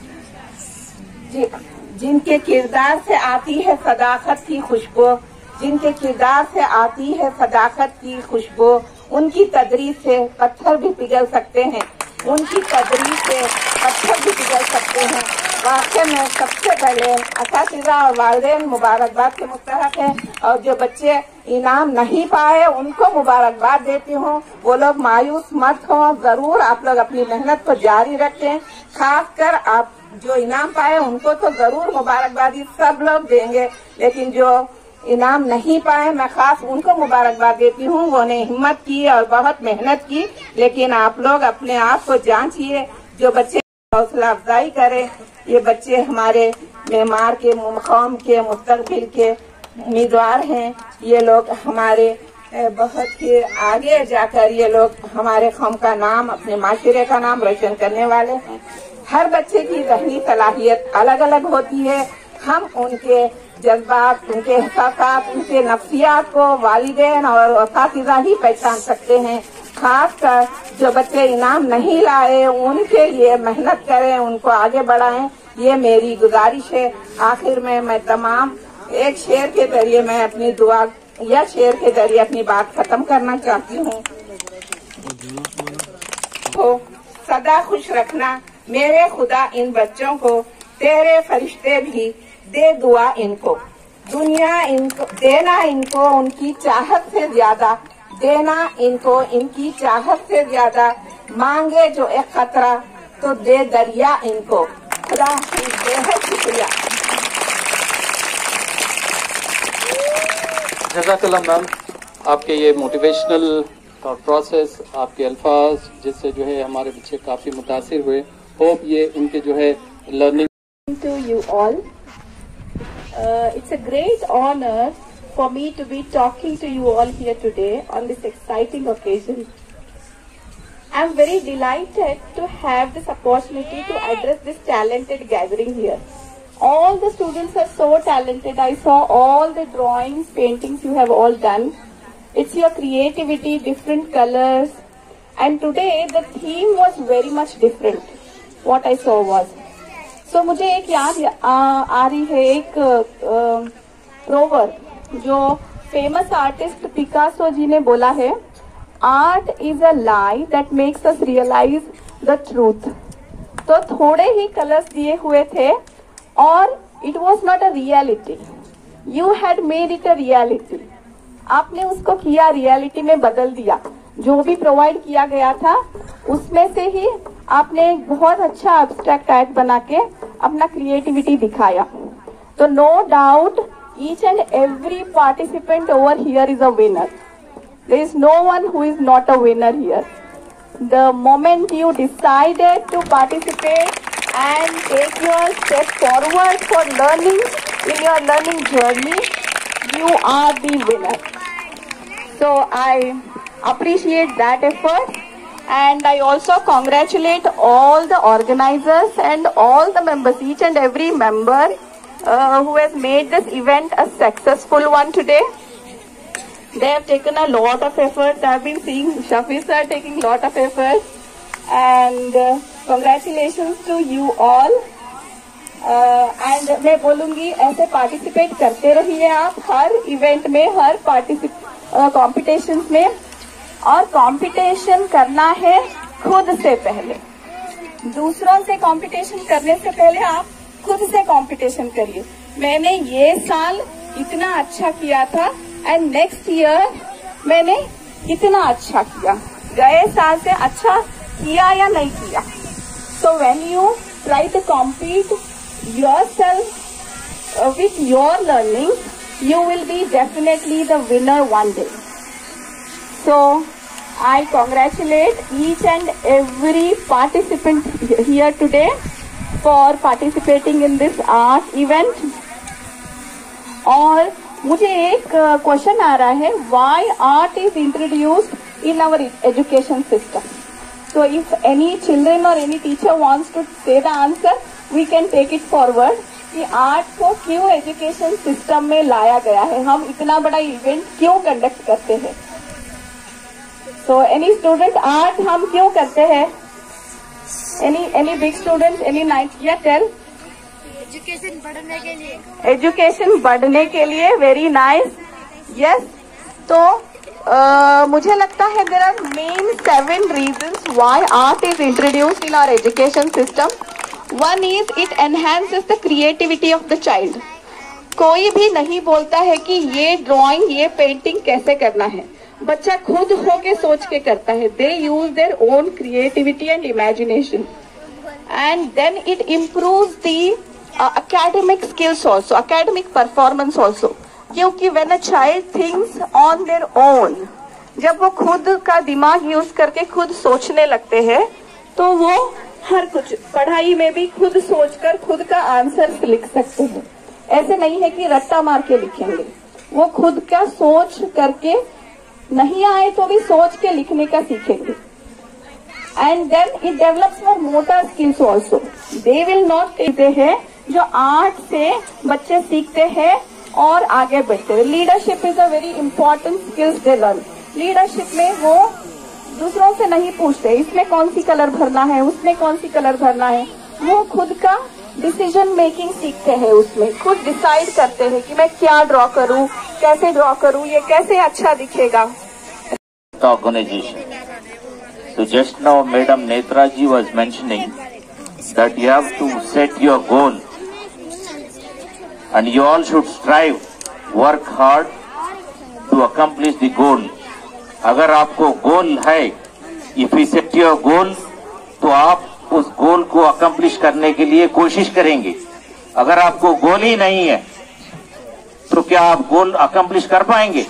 जिनके किरदार से आती है सदाकत की खुशबू, जिनके किरदार से आती है सदाकत की खुशबू, उनकी तदरीस से पत्थर भी पिघल सकते हैं, उनकी तदरीस से पत्थर भी पिघल सकते हैं। वाकई में सबसे पहले असातिज़ा और वालिदैन मुबारकबाद के मुस्तहक है, और जो बच्चे इनाम नहीं पाए उनको मुबारकबाद देती हूँ। वो लोग मायूस मत हो, जरूर आप लोग अपनी मेहनत को जारी रखें। खासकर आप जो इनाम पाए उनको तो जरूर मुबारकबादी सब लोग देंगे, लेकिन जो इनाम नहीं पाए मैं खास उनको मुबारकबाद देती हूँ। उन्होंने हिम्मत की और बहुत मेहनत की, लेकिन आप लोग अपने आप को जांचिए। जो बच्चे हौसला अफजाई करें, ये बच्चे हमारे मेमार के, कौम के मुस्तकबिल के उम्मीदवार हैं। ये लोग हमारे बहुत ही आगे जाकर ये लोग हमारे कौम का नाम, अपने माशरे का नाम रोशन करने वाले हैं। हर बच्चे की ज़हनी सलाहियत अलग अलग होती है। हम उनके जज्बात, उनके एहसास, उनके नफ्सियात को वालिदैन और असातिज़ा ही पहचान सकते हैं। खासकर जो बच्चे इनाम नहीं लाए उनके लिए मेहनत करें, उनको आगे बढ़ाएं, ये मेरी गुजारिश है। आखिर में मैं तमाम एक शेर के जरिए मैं अपनी दुआ या शेर के जरिए अपनी बात खत्म करना चाहती हूँ। तो सदा खुश रखना मेरे खुदा इन बच्चों को, तेरे फरिश्ते भी दे दुआ इनको। दुनिया इनको देना, इनको उनकी चाहत से ज्यादा देना, इनको इनकी चाहत से ज्यादा मांगे जो एक खतरा तो दे दरिया इनको। खुदा बेहद शुक्रिया। जज़ाकल्लाह मैम, आपके ये मोटिवेशनल थॉट प्रोसेस, आपके अल्फाज जिससे जो है हमारे बच्चे काफी मुतासिर हुए। होप ये उनके जो है learning to you all. It's a great honour for me to be talking to you all here today on this exciting occasion. I'm very delighted to have this opportunity to address this talented gathering here. All the students are so talented. I saw all the drawings, paintings you have all done. It's your creativity, different colors. And today the theme was very much different. What I saw was. So मुझे एक याद आ, आ रही है एक proverb जो famous artist Picasso जी ने बोला है, art is a lie that makes us realise the truth. तो थोड़े ही कलर्स दिए हुए थे और it was not a reality, you had made it a reality. आपने उसको किया, रियलिटी में बदल दिया। जो भी प्रोवाइड किया गया था उसमें से ही आपने एक बहुत अच्छा एब्स्ट्रैक्ट आर्ट बना के अपना क्रिएटिविटी दिखाया। तो no doubt each and every participant over here is a winner. There is no one who is not a winner here. The moment you decided to participate and take your step forward for learning in your learning journey, you are the winner. So I appreciate that effort, and I also congratulate all the organizers and all the members, each and every member Uh, who has made this event a successful one today. They have taken a lot of efforts. I have been seeing Shafi sir taking a lot of efforts, and uh, congratulations to you all. uh, and मैं बोलूँगी ऐसे participate करते रहिए आप हर event में, हर particip competitions में। और competition करना है खुद से पहले, दूसरों से competition करने से पहले आप खुद से कंपटीशन करिए। मैंने ये साल इतना अच्छा किया था एंड नेक्स्ट ईयर मैंने इतना अच्छा किया, गए साल से अच्छा किया या नहीं किया। So when you try to compete yourself with your learning, you will be definitely the winner one day. So I congratulate each and every participant here today for participating in this art event. और मुझे एक question आ रहा है, why art is introduced in our education system? So if any children or any teacher wants to say the answer, we can take it forward. कि art को क्यों education system में लाया गया है, हम इतना बड़ा इवेंट क्यों कंडक्ट करते हैं? So any student, आर्ट हम क्यों करते हैं? Any any big student, any ninth? Yeah, tell. Education बढ़ने के लिए। एजुकेशन बढ़ने के लिए, वेरी नाइस, यस। तो uh, मुझे लगता है there are main seven reasons why art is introduced in our education system. One is it enhances the creativity of the child. कोई भी नहीं बोलता है कि ये ड्राइंग, ये पेंटिंग कैसे करना है, बच्चा खुद होके सोच के करता है। They use their own creativity and imagination, and then it improves the academic skills also, academic performance also. क्योंकि when a child thinks on their own, जब वो खुद का दिमाग यूज करके खुद सोचने लगते हैं, तो वो हर कुछ पढ़ाई में भी खुद सोचकर खुद का आंसर लिख सकते हैं। ऐसे नहीं है कि रट्टा मार के लिखेंगे, वो खुद का सोच करके, नहीं आए तो भी सोच के लिखने का सीखेंगे। And then it develops for motor skills also. They will not कहते हैं जो आर्ट से बच्चे सीखते हैं और आगे बढ़ते हैं। Leadership is a very important skills they learn. Leadership में वो दूसरों से नहीं पूछते इसमें कौन सी कलर भरना है, उसमें कौन सी कलर भरना है, वो खुद का डिसीजन मेकिंग सीखते हैं। उसमें खुद डिसाइड करते हैं कि मैं क्या ड्रॉ करूं, कैसे ड्रॉ करूं, ये कैसे अच्छा दिखेगा। Organization. So just now Madam Netra ji was mentioning that you have to set your goal and you all should strive, work hard to accomplish the goal. अगर आपको गोल है, if you set your goal, तो आप उस गोल को accomplish करने के लिए कोशिश करेंगे। अगर आपको गोल ही नहीं है, तो क्या आप गोल accomplish कर पाएंगे?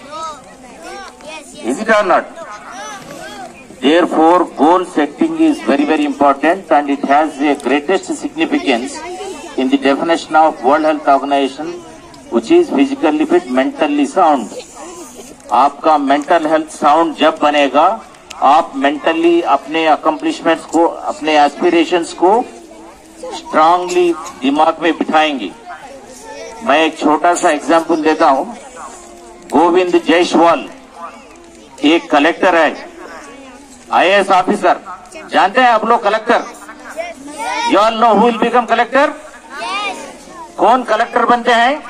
Is it or not? Therefore, goal setting is very very important and it has the greatest significance in the definition of World Health Organization, which is physically fit, mentally sound. आपका mental health sound जब बनेगा, आप mentally अपने accomplishments को, अपने aspirations को strongly दिमाग में बिठाएंगे। मैं एक छोटा सा एग्जांपल देता हूं। गोविंद जायसवाल एक कलेक्टर है, आईएएस ऑफिसर। जानते हैं आप लोग collector? You all know who will become collector? कौन कलेक्टर बनते हैं?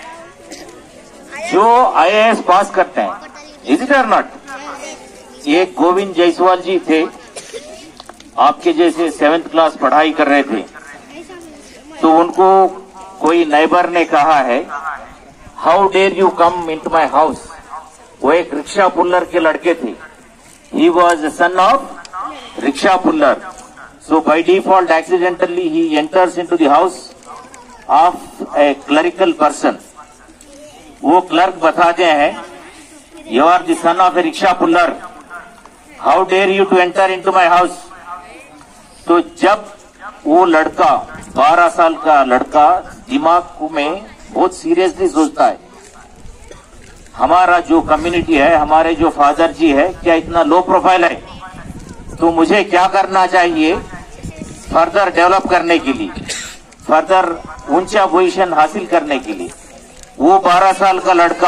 जो आईएएस पास करते हैं। इज इट और नॉट? ये गोविंद जायसवाल जी थे, आपके जैसे सेवेंथ क्लास पढ़ाई कर रहे थे, तो उनको कोई नेबर ने कहा है, how dare you come into my house. वो एक रिक्शा पुल्लर के लड़के थे। He was the son of rickshaw puller. So by default accidentally he enters into the house of a clerical person. वो क्लर्क बताते हैं, you are the son of a rickshaw puller, how dare you to enter into my house. तो जब वो लड़का, बारह साल का लड़का, दिमाग में बहुत सीरियसली सोचता है, हमारा जो कम्युनिटी है, हमारे जो फादर जी है, क्या इतना लो प्रोफाइल है, तो मुझे क्या करना चाहिए फर्दर डेवलप करने के लिए, फर्दर ऊंचा पोजीशन हासिल करने के लिए। वो बारह साल का लड़का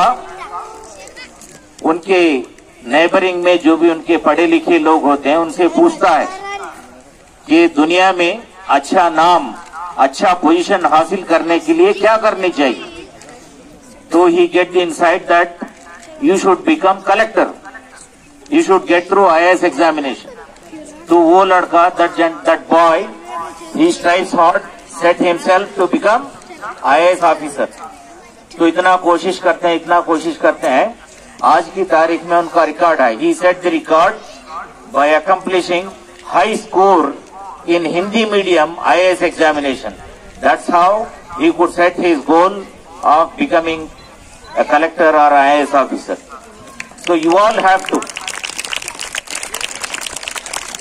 उनके नेबरिंग में जो भी उनके पढ़े लिखे लोग होते हैं, उनसे पूछता है कि दुनिया में अच्छा नाम, अच्छा पोजीशन हासिल करने के लिए क्या करनी चाहिए। तो he get the insight that you should become collector, you should get through IAS examination. तो वो लड़का, that that boy, he strives hard, set himself to become IAS officer. तो इतना कोशिश करते हैं, इतना कोशिश करते हैं, आज की तारीख में उनका रिकॉर्ड है। He set the record by accomplishing high score in Hindi medium I A S examination. That's how he could set his goal of becoming a collector or I A S officer. So you all have to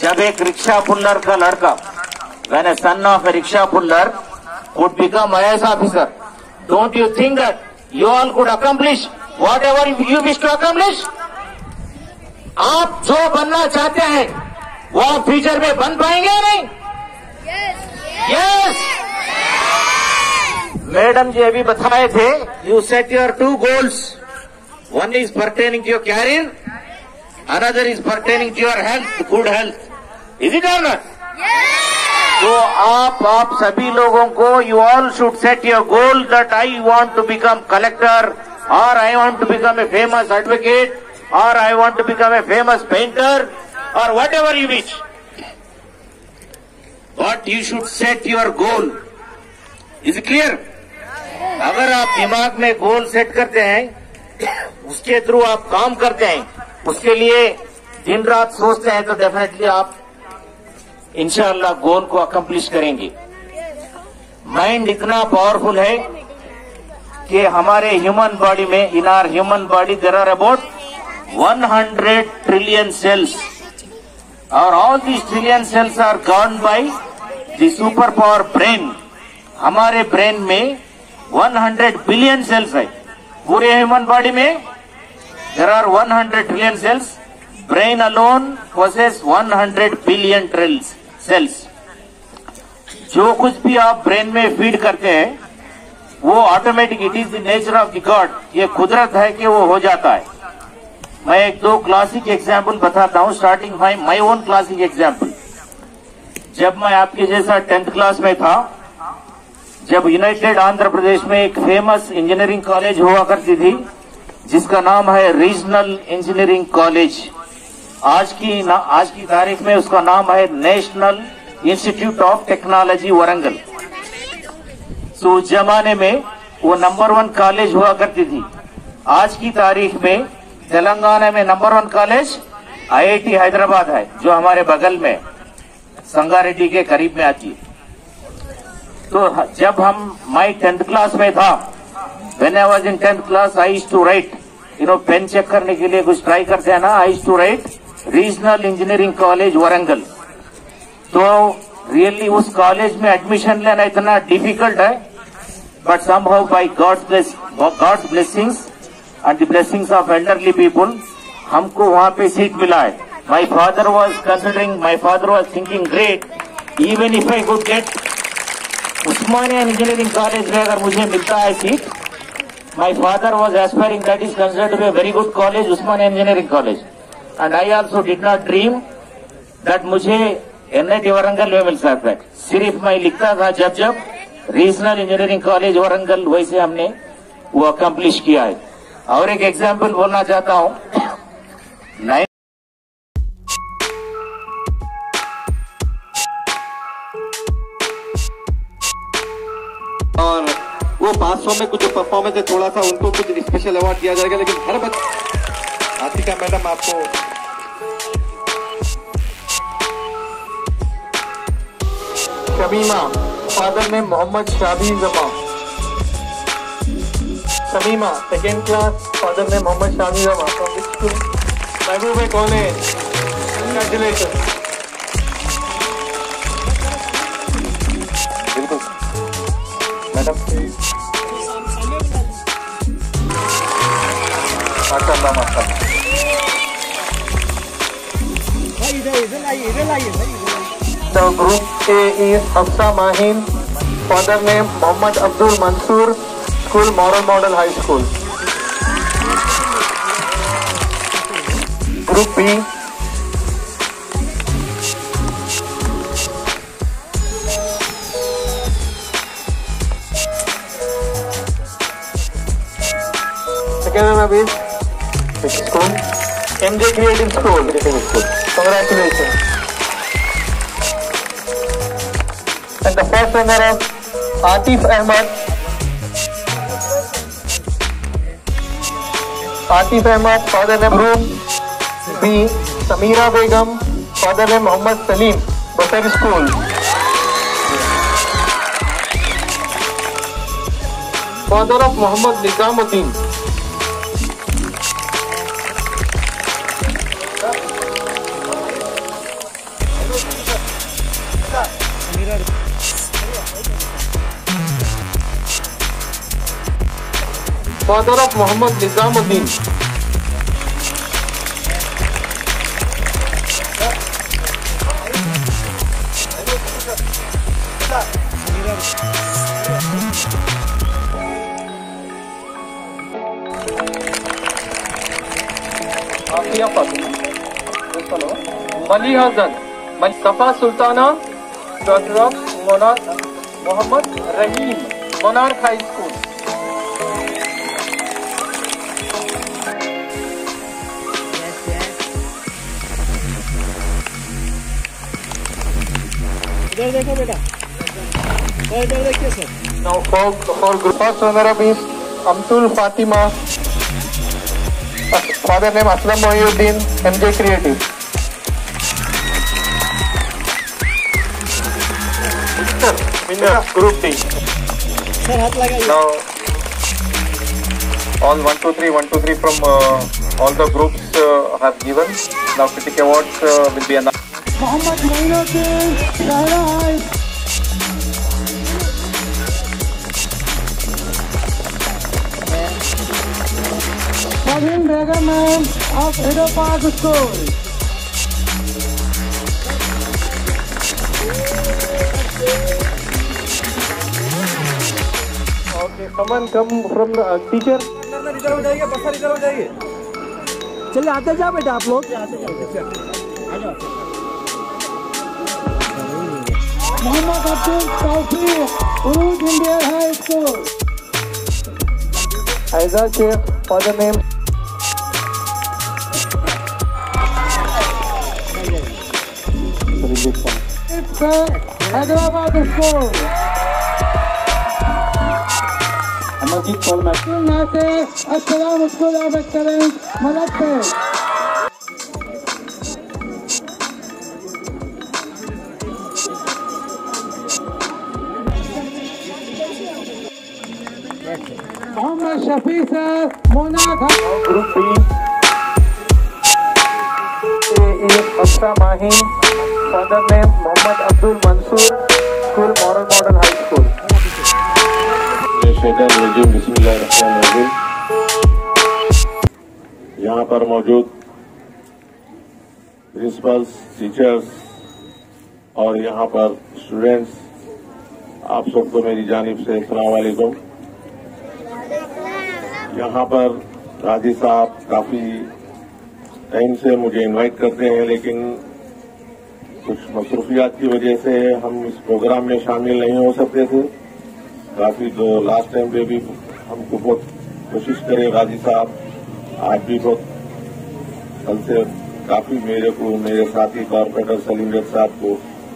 जब एक rickshaw पुल्लर का लड़का, when a son of a rickshaw puller could become I A S officer, don't you think that you all could accomplish whatever you wish to accomplish? आप जो बनना चाहते हैं वो आप फ्यूचर में बन पाएंगे या नहीं? यस। मैडम जी अभी बताए थे, you set your two goals, one is pertaining to your career, another is pertaining to your health, good health, is it और नॉट? तो आप आप सभी लोगों को, you all should set your goal that I want to become collector, और I want to become a famous advocate, और I want to become a famous painter, और whatever you wish, but you should set your goal. Is clear? अगर आप दिमाग में goal set करते हैं, उसके थ्रू आप काम करते हैं, उसके लिए दिन रात सोचते हैं, तो डेफिनेटली आप इंशाअल्लाह गोल को अकम्प्लिश करेंगे। माइंड इतना पावरफुल है कि हमारे ह्यूमन बॉडी में, in our human body there are about one hundred trillion cells, और all these trillion cells are governed by the superpower brain. हमारे ब्रेन में one hundred billion cells है। पूरे ह्यूमन बॉडी में there are one hundred trillion cells. Brain alone possesses one hundred billion cells. जो कुछ भी आप ब्रेन में फीड करते हैं वो automatic, it is the nature of the god, ये कुदरत है कि वो हो जाता है। मैं एक दो क्लासिक एग्जाम्पल बताता हूँ, starting my my own classic example. जब मैं आपके जैसा टेंथ क्लास में था, जब यूनाइटेड आंध्र प्रदेश में एक फेमस इंजीनियरिंग कॉलेज हुआ करती थी जिसका नाम है रीजनल इंजीनियरिंग कॉलेज, आज की ना, आज की तारीख में उसका नाम है National Institute of Technology Warangal. तो उस जमाने में वो नंबर वन कॉलेज हुआ करती थी। आज की तारीख में तेलंगाना में number one college I I T Hyderabad है, जो हमारे बगल में संगारेड्डी के करीब में आती है। तो जब हम मैं टेंथ क्लास में था, when I was in tenth class, I used to write, you know, pen check करने के लिए कुछ ट्राई करते हैं ना, I used to write regional engineering college Warangal. तो रियली उस कॉलेज में एडमिशन लेना इतना डिफिकल्ट है, but somehow by god's god's blessings and the blessings of elderly people, हमको वहाँ पे सीट मिला है। My father was considering, my father was thinking, great, even if I could get Osmania engineering college में अगर मुझे मिलता है seat, my father was aspiring, that is considered to be a very good college, Osmania engineering college, and I also did not dream that मुझे N I T Warangal में मिल सकता है। सिर्फ मैं लिखता था जब जब रीजनल इंजीनियरिंग कॉलेज वरंगल, वैसे हमने वो अकम्प्लिश किया है। और एक एग्जाम्पल बोलना चाहता हूँ, और वो पाँच सौ में कुछ जो परफॉर्मेंस है थोड़ा सा उनको कुछ स्पेशल अवार्ड दिया जाएगा, लेकिन हर बच्चे, आतिका मैडम आपको Shamima, father name Mohammed Shabi Jama, Shamima second class, father name Mohammed Shabi Jama, from which school? Mehboob college. Congratulation. बिल्कुल मैडम, माशाल्लाह माशाल्लाह। The group A is Hafsa Mahin, father name Muhammad Abdul Mansur, school Moral Model High School. Group B, second name is which school? M J Creative School. Congratulations. And the first winner is Atif Ahmad. Atif Ahmad, father name Room. B. Samira Begum, father name Muhammad Salim, Basari School. Father of Muhammad Nizamuddin. father of Muhammad Nizamuddin. Afiya Fatima, Maliha Zan, Safa Sultana, daughter of Monarch Muhammad Rahim, Monarch High School. Now for, for group first runner-up is Amtul Fatima, father name Aslam Mohyuddin, M J Creative. Winner, group D. Now all one two three one two three from uh, all the groups uh, have given. Now critic awards uh, will be announced. Muhammad Moinuddin, Sahra. Praveen Begum of Edo Park School. Okay, someone come from the uh, teacher. इधर हो जाइए, बस इधर हो जाइए. चलिए आते जाओ बेटा आप लोग. Mohammad Abdul Taufeeq, Urooj Indian high school. Aiza Sheikh, father name. Hyderabad School. Amajid Polmat. Assalam School of Excellence, Malakpur. Muhammad Shafi sir, Monarch. Group B. A is Afsa Mahin, father name Muhammad Abdul Mansoor, school Moral Model High School. बिस्मिल्लाहिर्रहमानिर्रहीम. यहाँ पर मौजूद principles, teachers और यहाँ पर students, आप सबको मेरी जानिब से अस्सलाम वालेकुम. यहाँ पर राजी साहब काफी टाइम से मुझे इनवाइट करते हैं, लेकिन कुछ मसरूफियात की वजह से हम इस प्रोग्राम में शामिल नहीं हो सकते थे. काफी तो लास्ट टाइम पे भी हमको बहुत कोशिश करे राजी साहब, आज भी बहुत कल से काफी मेरे को मेरे साथी कॉर्पोरेटर सलीम जट साहब को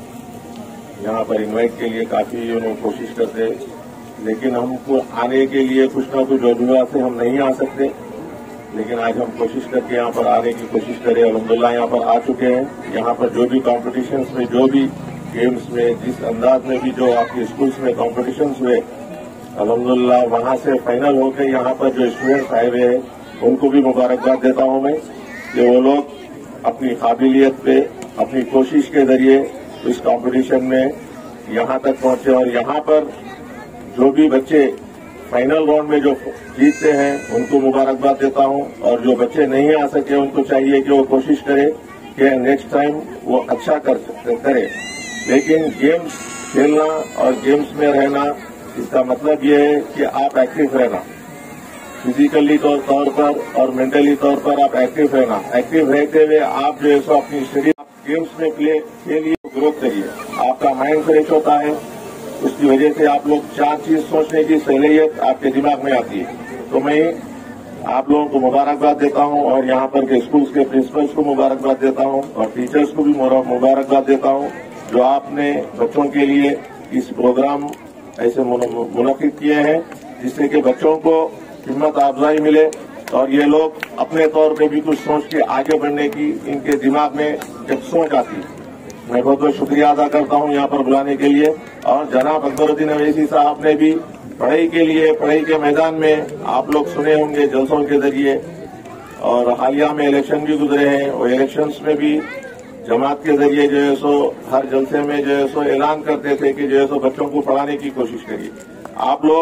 यहाँ पर इनवाइट के लिए काफी उन्होंने कोशिश करते, लेकिन हमको आने के लिए कुछ ना कुछ वजूहत से हम नहीं आ सकते. लेकिन आज हम कोशिश करके यहाँ पर आने की कोशिश करें. अल्हम्दुलिल्लाह यहाँ पर आ चुके हैं. यहाँ पर जो भी कॉम्पिटिशन्स में, जो भी गेम्स में, जिस अंदाज में भी जो आपके स्कूल्स में कॉम्पिटिशन्स हुए, अल्हम्दुलिल्लाह वहाँ से फाइनल होकर यहाँ पर जो स्टूडेंट्स आए हुए हैं उनको भी मुबारकबाद देता हूँ मैं कि वो लोग अपनी काबिलियत पे, अपनी कोशिश के जरिए इस कंपटीशन में यहाँ तक पहुंचे. और यहाँ पर जो भी बच्चे फाइनल राउंड में जो जीतते हैं उनको मुबारकबाद देता हूँ, और जो बच्चे नहीं आ सके उनको चाहिए कि वो कोशिश करे कि नेक्स्ट टाइम वो अच्छा कर करे. लेकिन गेम्स खेलना और गेम्स में रहना, इसका मतलब ये है कि आप एक्टिव रहना, फिजिकली तौर पर और मेंटली तौर पर आप एक्टिव रहना. एक्टिव रहते हुए आप जो है सो अपनी स्टडी गेम्स में प्ले के लिए ग्रोथ करिए. आपका माइंड फ्रेश होता है, उसकी वजह से आप लोग चार चीज सोचने की सलाहियत आपके दिमाग में आती है. तो मैं आप लोगों को मुबारकबाद देता हूं, और यहाँ पर के स्कूल्स के प्रिंसिपल्स को मुबारकबाद देता हूं, और टीचर्स को भी मुबारकबाद देता हूं जो आपने बच्चों के लिए इस प्रोग्राम ऐसे मुनक़िद किए हैं, जिससे कि बच्चों को हिम्मत अफजाई मिले और ये लोग अपने तौर पे भी कुछ सोच के आगे बढ़ने की इनके दिमाग में एक सोच आती है. मैं बहुत बहुत शुक्रिया अदा करता हूं यहाँ पर बुलाने के लिए. और जनाब अकबरुद्दीन अवैसी साहब ने भी पढ़ाई के लिए, पढ़ाई के मैदान में आप लोग सुने होंगे जलसों के जरिए, और हालिया में इलेक्शन भी गुजरे हैं, और इलेक्शंस में भी जमात के जरिए जो है सो हर जलसे में जो है सो ऐलान करते थे कि जो है सो बच्चों को पढ़ाने की कोशिश करिए. आप लोग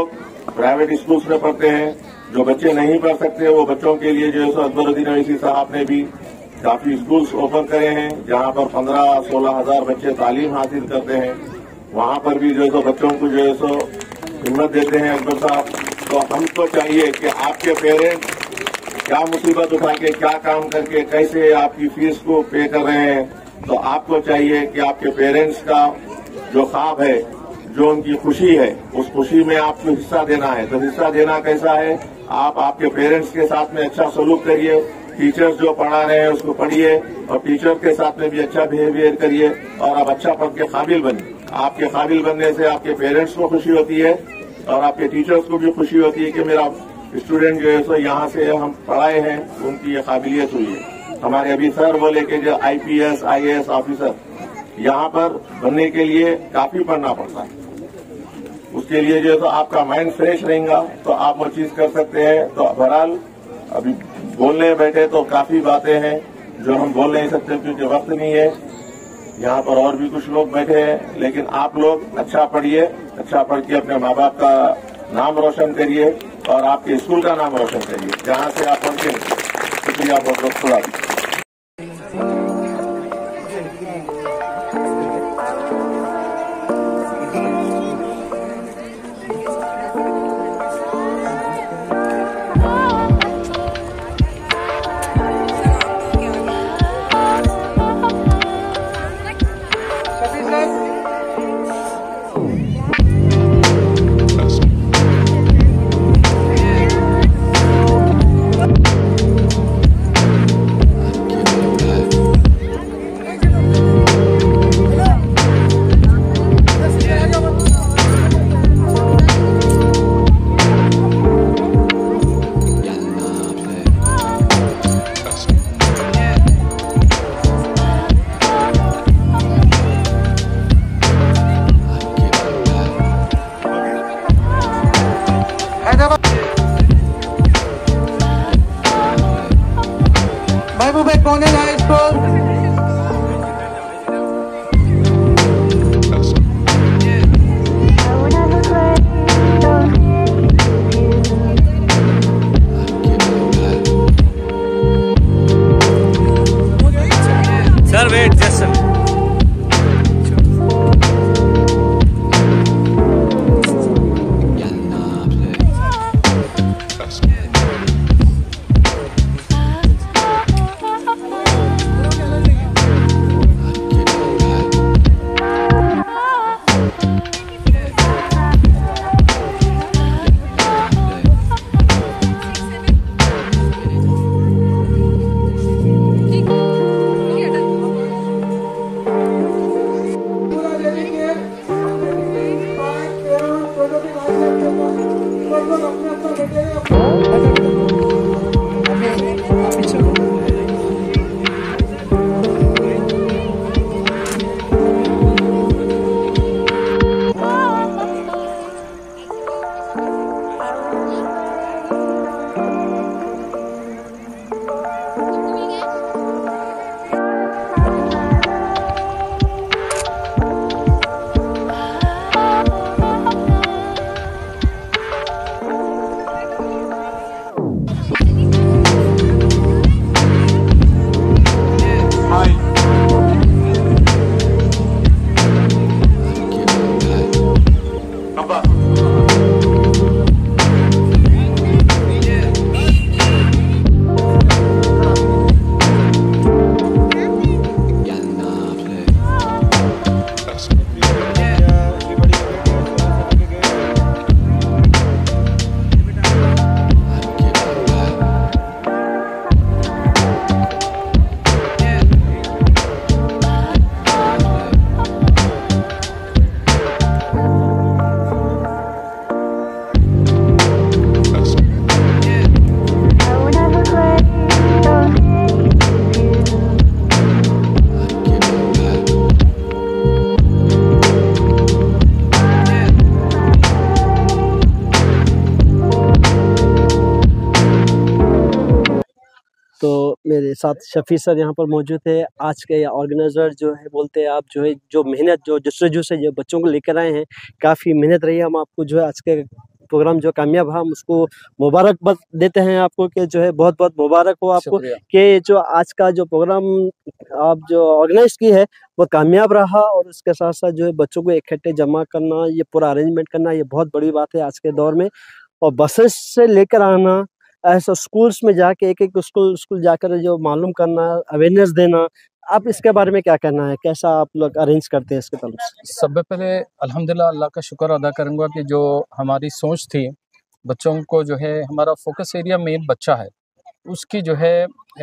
प्राइवेट स्कूल्स में पढ़ते हैं। जो बच्चे नहीं पढ़ सकते वो बच्चों के लिए जो है सो अकबरुद्दीन अवैसी साहब ने भी काफी स्कूल्स ओपन करे हैं, जहां पर पंद्रह सोलह हजार बच्चे तालीम हासिल करते हैं। वहां पर भी जो है सो बच्चों को जो है सो हिम्मत देते हैं अकबर साहब। तो हमको चाहिए कि आपके पेरेंट्स क्या मुसीबत उठा के, क्या काम करके, कैसे आपकी फीस को पे कर रहे हैं, तो आपको चाहिए कि आपके पेरेंट्स का जो ख्वाब है, जो उनकी खुशी है, उस खुशी में आपको हिस्सा देना है। तो हिस्सा देना कैसा है, आप आपके पेरेंट्स के साथ में अच्छा सलूक करिए, टीचर्स जो पढ़ा रहे हैं उसको पढ़िए और टीचर के साथ में भी अच्छा बिहेवियर करिए और आप अच्छा पढ़ के काबिल बनिए। आपके काबिल बनने से आपके पेरेंट्स को खुशी होती है और आपके टीचर्स को भी खुशी होती है कि मेरा स्टूडेंट जो है सो यहाँ से हम पढ़ाए हैं, उनकी ये काबिलियत हुई है। हमारे अभी सर बोले कि जो आईपीएस आईएएस ऑफिसर यहाँ पर बनने के लिए काफी पढ़ना पड़ता है। उसके लिए जो है तो आपका माइंड फ्रेश रहेगा तो आप वो चीज कर सकते हैं। तो बहरहाल अभी बोलने बैठे तो काफी बातें हैं जो हम बोल नहीं सकते क्योंकि वक्त नहीं है। यहाँ पर और भी कुछ लोग बैठे हैं, लेकिन आप लोग अच्छा पढ़िए, अच्छा पढ़ के अपने माँ बाप का नाम रोशन करिए और आपके स्कूल का नाम रोशन करिए जहाँ से आप पढ़ते हैं। शुक्रिया बहुत बहुत थोड़ा। तो मेरे साथ शफी सर यहाँ पर मौजूद है। आज के ऑर्गेनाइजर जो है बोलते हैं आप जो है जो मेहनत जो जस्तजू से जो बच्चों को लेकर आए हैं, काफ़ी मेहनत रही है। हम आपको जो है आज के प्रोग्राम जो कामयाब हम उसको मुबारकबाद देते हैं आपको कि जो है बहुत बहुत मुबारक हो आपको कि जो आज का जो प्रोग्राम आप जो ऑर्गेनाइज की है वो कामयाब रहा। और उसके साथ साथ जो है बच्चों को इकट्ठे जमा करना, ये पूरा अरेंजमेंट करना, ये बहुत बड़ी बात है आज के दौर में। और बसेस से लेकर आना, ऐसा स्कूल्स में जाके एक एक स्कूल स्कूल जाकर जो मालूम करना, अवेयरनेस देना, आप इसके बारे में क्या कहना है, कैसा आप लोग अरेंज करते हैं इसके तरफ से? सबसे पहले अल्हम्दुलिल्लाह अल्लाह का शुक्र अदा करूँगा कि जो हमारी सोच थी बच्चों को जो है, हमारा फोकस एरिया मेन बच्चा है, उसकी जो है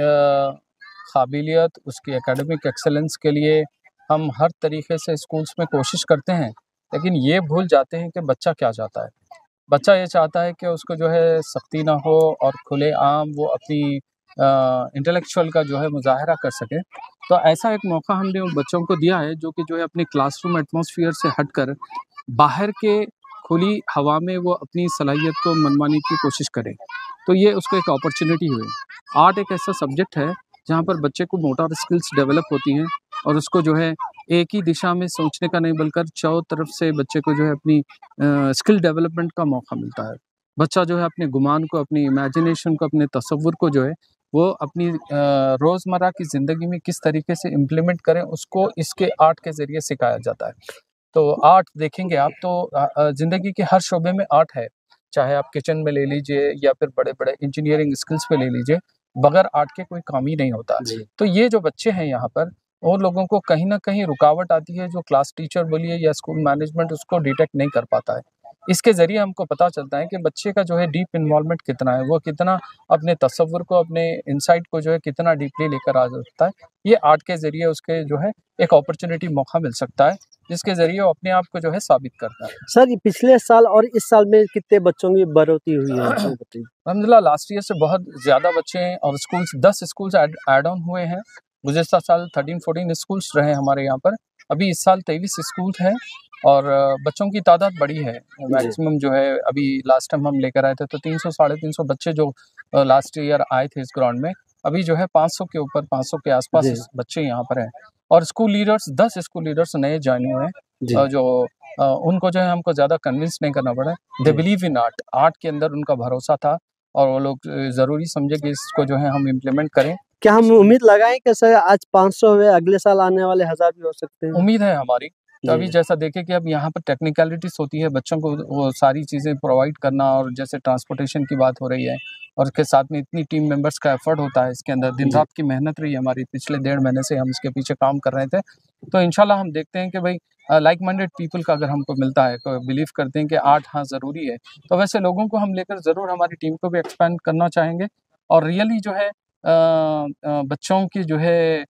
काबिलियत, उसकी एकेडमिक एक्सेलेंस के लिए हम हर तरीके से स्कूल्स में कोशिश करते हैं। लेकिन ये भूल जाते हैं कि बच्चा क्या चाहता है। बच्चा ये चाहता है कि उसको जो है सख्ती ना हो और खुले आम वो अपनी इंटेलेक्चुअल का जो है मुजाहरा कर सके। तो ऐसा एक मौका हमने उन बच्चों को दिया है जो कि जो है अपने क्लासरूम एटमॉस्फेयर से हटकर बाहर के खुली हवा में वो अपनी सलाहियत को मनवाने की कोशिश करें। तो ये उसको एक अपॉर्चुनिटी हुई। आर्ट एक ऐसा सब्जेक्ट है जहाँ पर बच्चे को मोटर स्किल्स डेवलप होती हैं और उसको जो है एक ही दिशा में सोचने का नहीं बल्कि चारों तरफ से बच्चे को जो है अपनी स्किल डेवलपमेंट का मौका मिलता है। बच्चा जो है अपने गुमान को, अपनी इमेजिनेशन को, अपने तसव्वुर को जो है वो अपनी रोज़मर्रा की ज़िंदगी में किस तरीके से इम्प्लीमेंट करें, उसको इसके आर्ट के ज़रिए सिखाया जाता है। तो आर्ट देखेंगे आप तो ज़िंदगी के हर शोबे में आर्ट है, चाहे आप किचन में ले लीजिए या फिर बड़े बड़े इंजीनियरिंग स्किल्स पे ले लीजिए, बगैर आर्ट के कोई काम ही नहीं होता। तो ये जो बच्चे हैं यहाँ पर, उन लोगों को कहीं ना कहीं रुकावट आती है जो क्लास टीचर बोलिए या स्कूल मैनेजमेंट उसको डिटेक्ट नहीं कर पाता है। इसके ज़रिए हमको पता चलता है कि बच्चे का जो है डीप इन्वॉल्वमेंट कितना है, वो कितना अपने तसव्वुर को, अपने इंसाइट को जो है कितना डीपली लेकर आ सकता है। ये आर्ट के ज़रिए उसके जो है एक अपॉर्चुनिटी मौका मिल सकता है जिसके ज़रिए वो अपने आप को जो है साबित करता है। सर, ये पिछले साल और इस साल में कितने बच्चों की बढ़ोतरी हुई है? अल्हम्दुलिल्लाह लास्ट ईयर से बहुत ज़्यादा बच्चे हैं और स्कूल्स दस स्कूल्स ऐड ऑन हुए हैं। गुज़िश्ता साल थर्टीन फोर्टीन स्कूल्स रहे हमारे यहाँ पर, अभी इस साल तेईस स्कूल हैं और बच्चों की तादाद बड़ी है। मैक्सिमम जो है अभी लास्ट टाइम हम लेकर आए थे तो तीन सौ साढ़े तीन सौ बच्चे जो लास्ट ईयर आए थे इस ग्राउंड में, अभी जो है पाँच सौ के ऊपर, पाँच सौ के आसपास बच्चे यहाँ पर हैं। और स्कूल लीडर्स, दस स्कूल लीडर्स नए ज्वाइन हुए हैं जो आ, उनको जो है हमको ज़्यादा कन्विंस नहीं करना पड़ा। They believe in art, art के अंदर उनका भरोसा था और वो लोग ज़रूरी समझे कि इसको जो है हम इम्प्लीमेंट करें। क्या हम उम्मीद लगाएं कि सर आज पाँच सौ हुए, अगले साल आने वाले हज़ार भी हो सकते हैं? उम्मीद है हमारी। तो अभी जैसा देखें कि अब यहाँ पर टेक्निकलिटीज़ होती है, बच्चों को वो सारी चीज़ें प्रोवाइड करना, और जैसे ट्रांसपोर्टेशन की बात हो रही है और उसके साथ में इतनी टीम मेंबर्स का एफर्ट होता है इसके अंदर, दिन रात की मेहनत रही हमारी, पिछले डेढ़ महीने से हम इसके पीछे काम कर रहे थे। तो इंशाल्लाह हम देखते हैं कि भाई लाइक माइंडेड पीपल का अगर हमको मिलता है, तो बिलीव करते हैं कि आर्ट हाँ ज़रूरी है, तो वैसे लोगों को हम लेकर ज़रूर हमारी टीम को भी एक्सपेंड करना चाहेंगे और रियली जो है आ, आ, बच्चों की जो है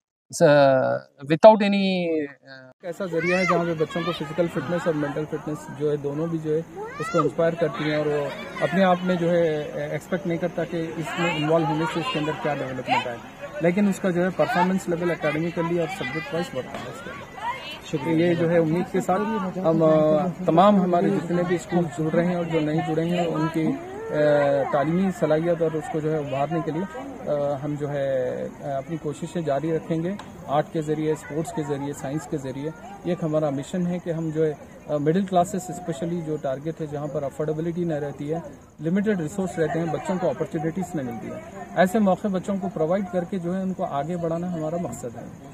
विदाउट एनी ऐसा जरिया है जहाँ पे बच्चों को फिजिकल फिटनेस और मेंटल फिटनेस जो है दोनों भी जो है उसको इंस्पायर करती हैं और वो अपने आप में जो है एक्सपेक्ट नहीं करता कि इसमें इन्वॉल्व होने से इसके अंदर क्या डेवलपमेंट आए, लेकिन उसका जो है परफॉर्मेंस लेवल एकेडमिकली और सब्जेक्ट वाइज बढ़ता है इसके अंदर। शुक्रिया। ये जो है उम्मीद के साथ हम तमाम हमारे जितने भी स्कूल जुड़ रहे हैं और जो नहीं जुड़े हैं उनकी तालीमी सलाहियत और उसको जो है उभारने के लिए हम जो है अपनी कोशिशें जारी रखेंगे। आर्ट के ज़रिए, स्पोर्ट्स के ज़रिए, साइंस के ज़रिए। एक हमारा मिशन है कि हम जो है मिडिल क्लासेस स्पेशली जो टारगेट है जहाँ पर अफोर्डेबिलिटी न रहती है, लिमिटेड रिसोर्स रहते हैं, बच्चों को अपॉर्चुनिटीज़ नहीं मिलती है, ऐसे मौके बच्चों को प्रोवाइड करके जो है उनको आगे बढ़ाना हमारा मकसद है।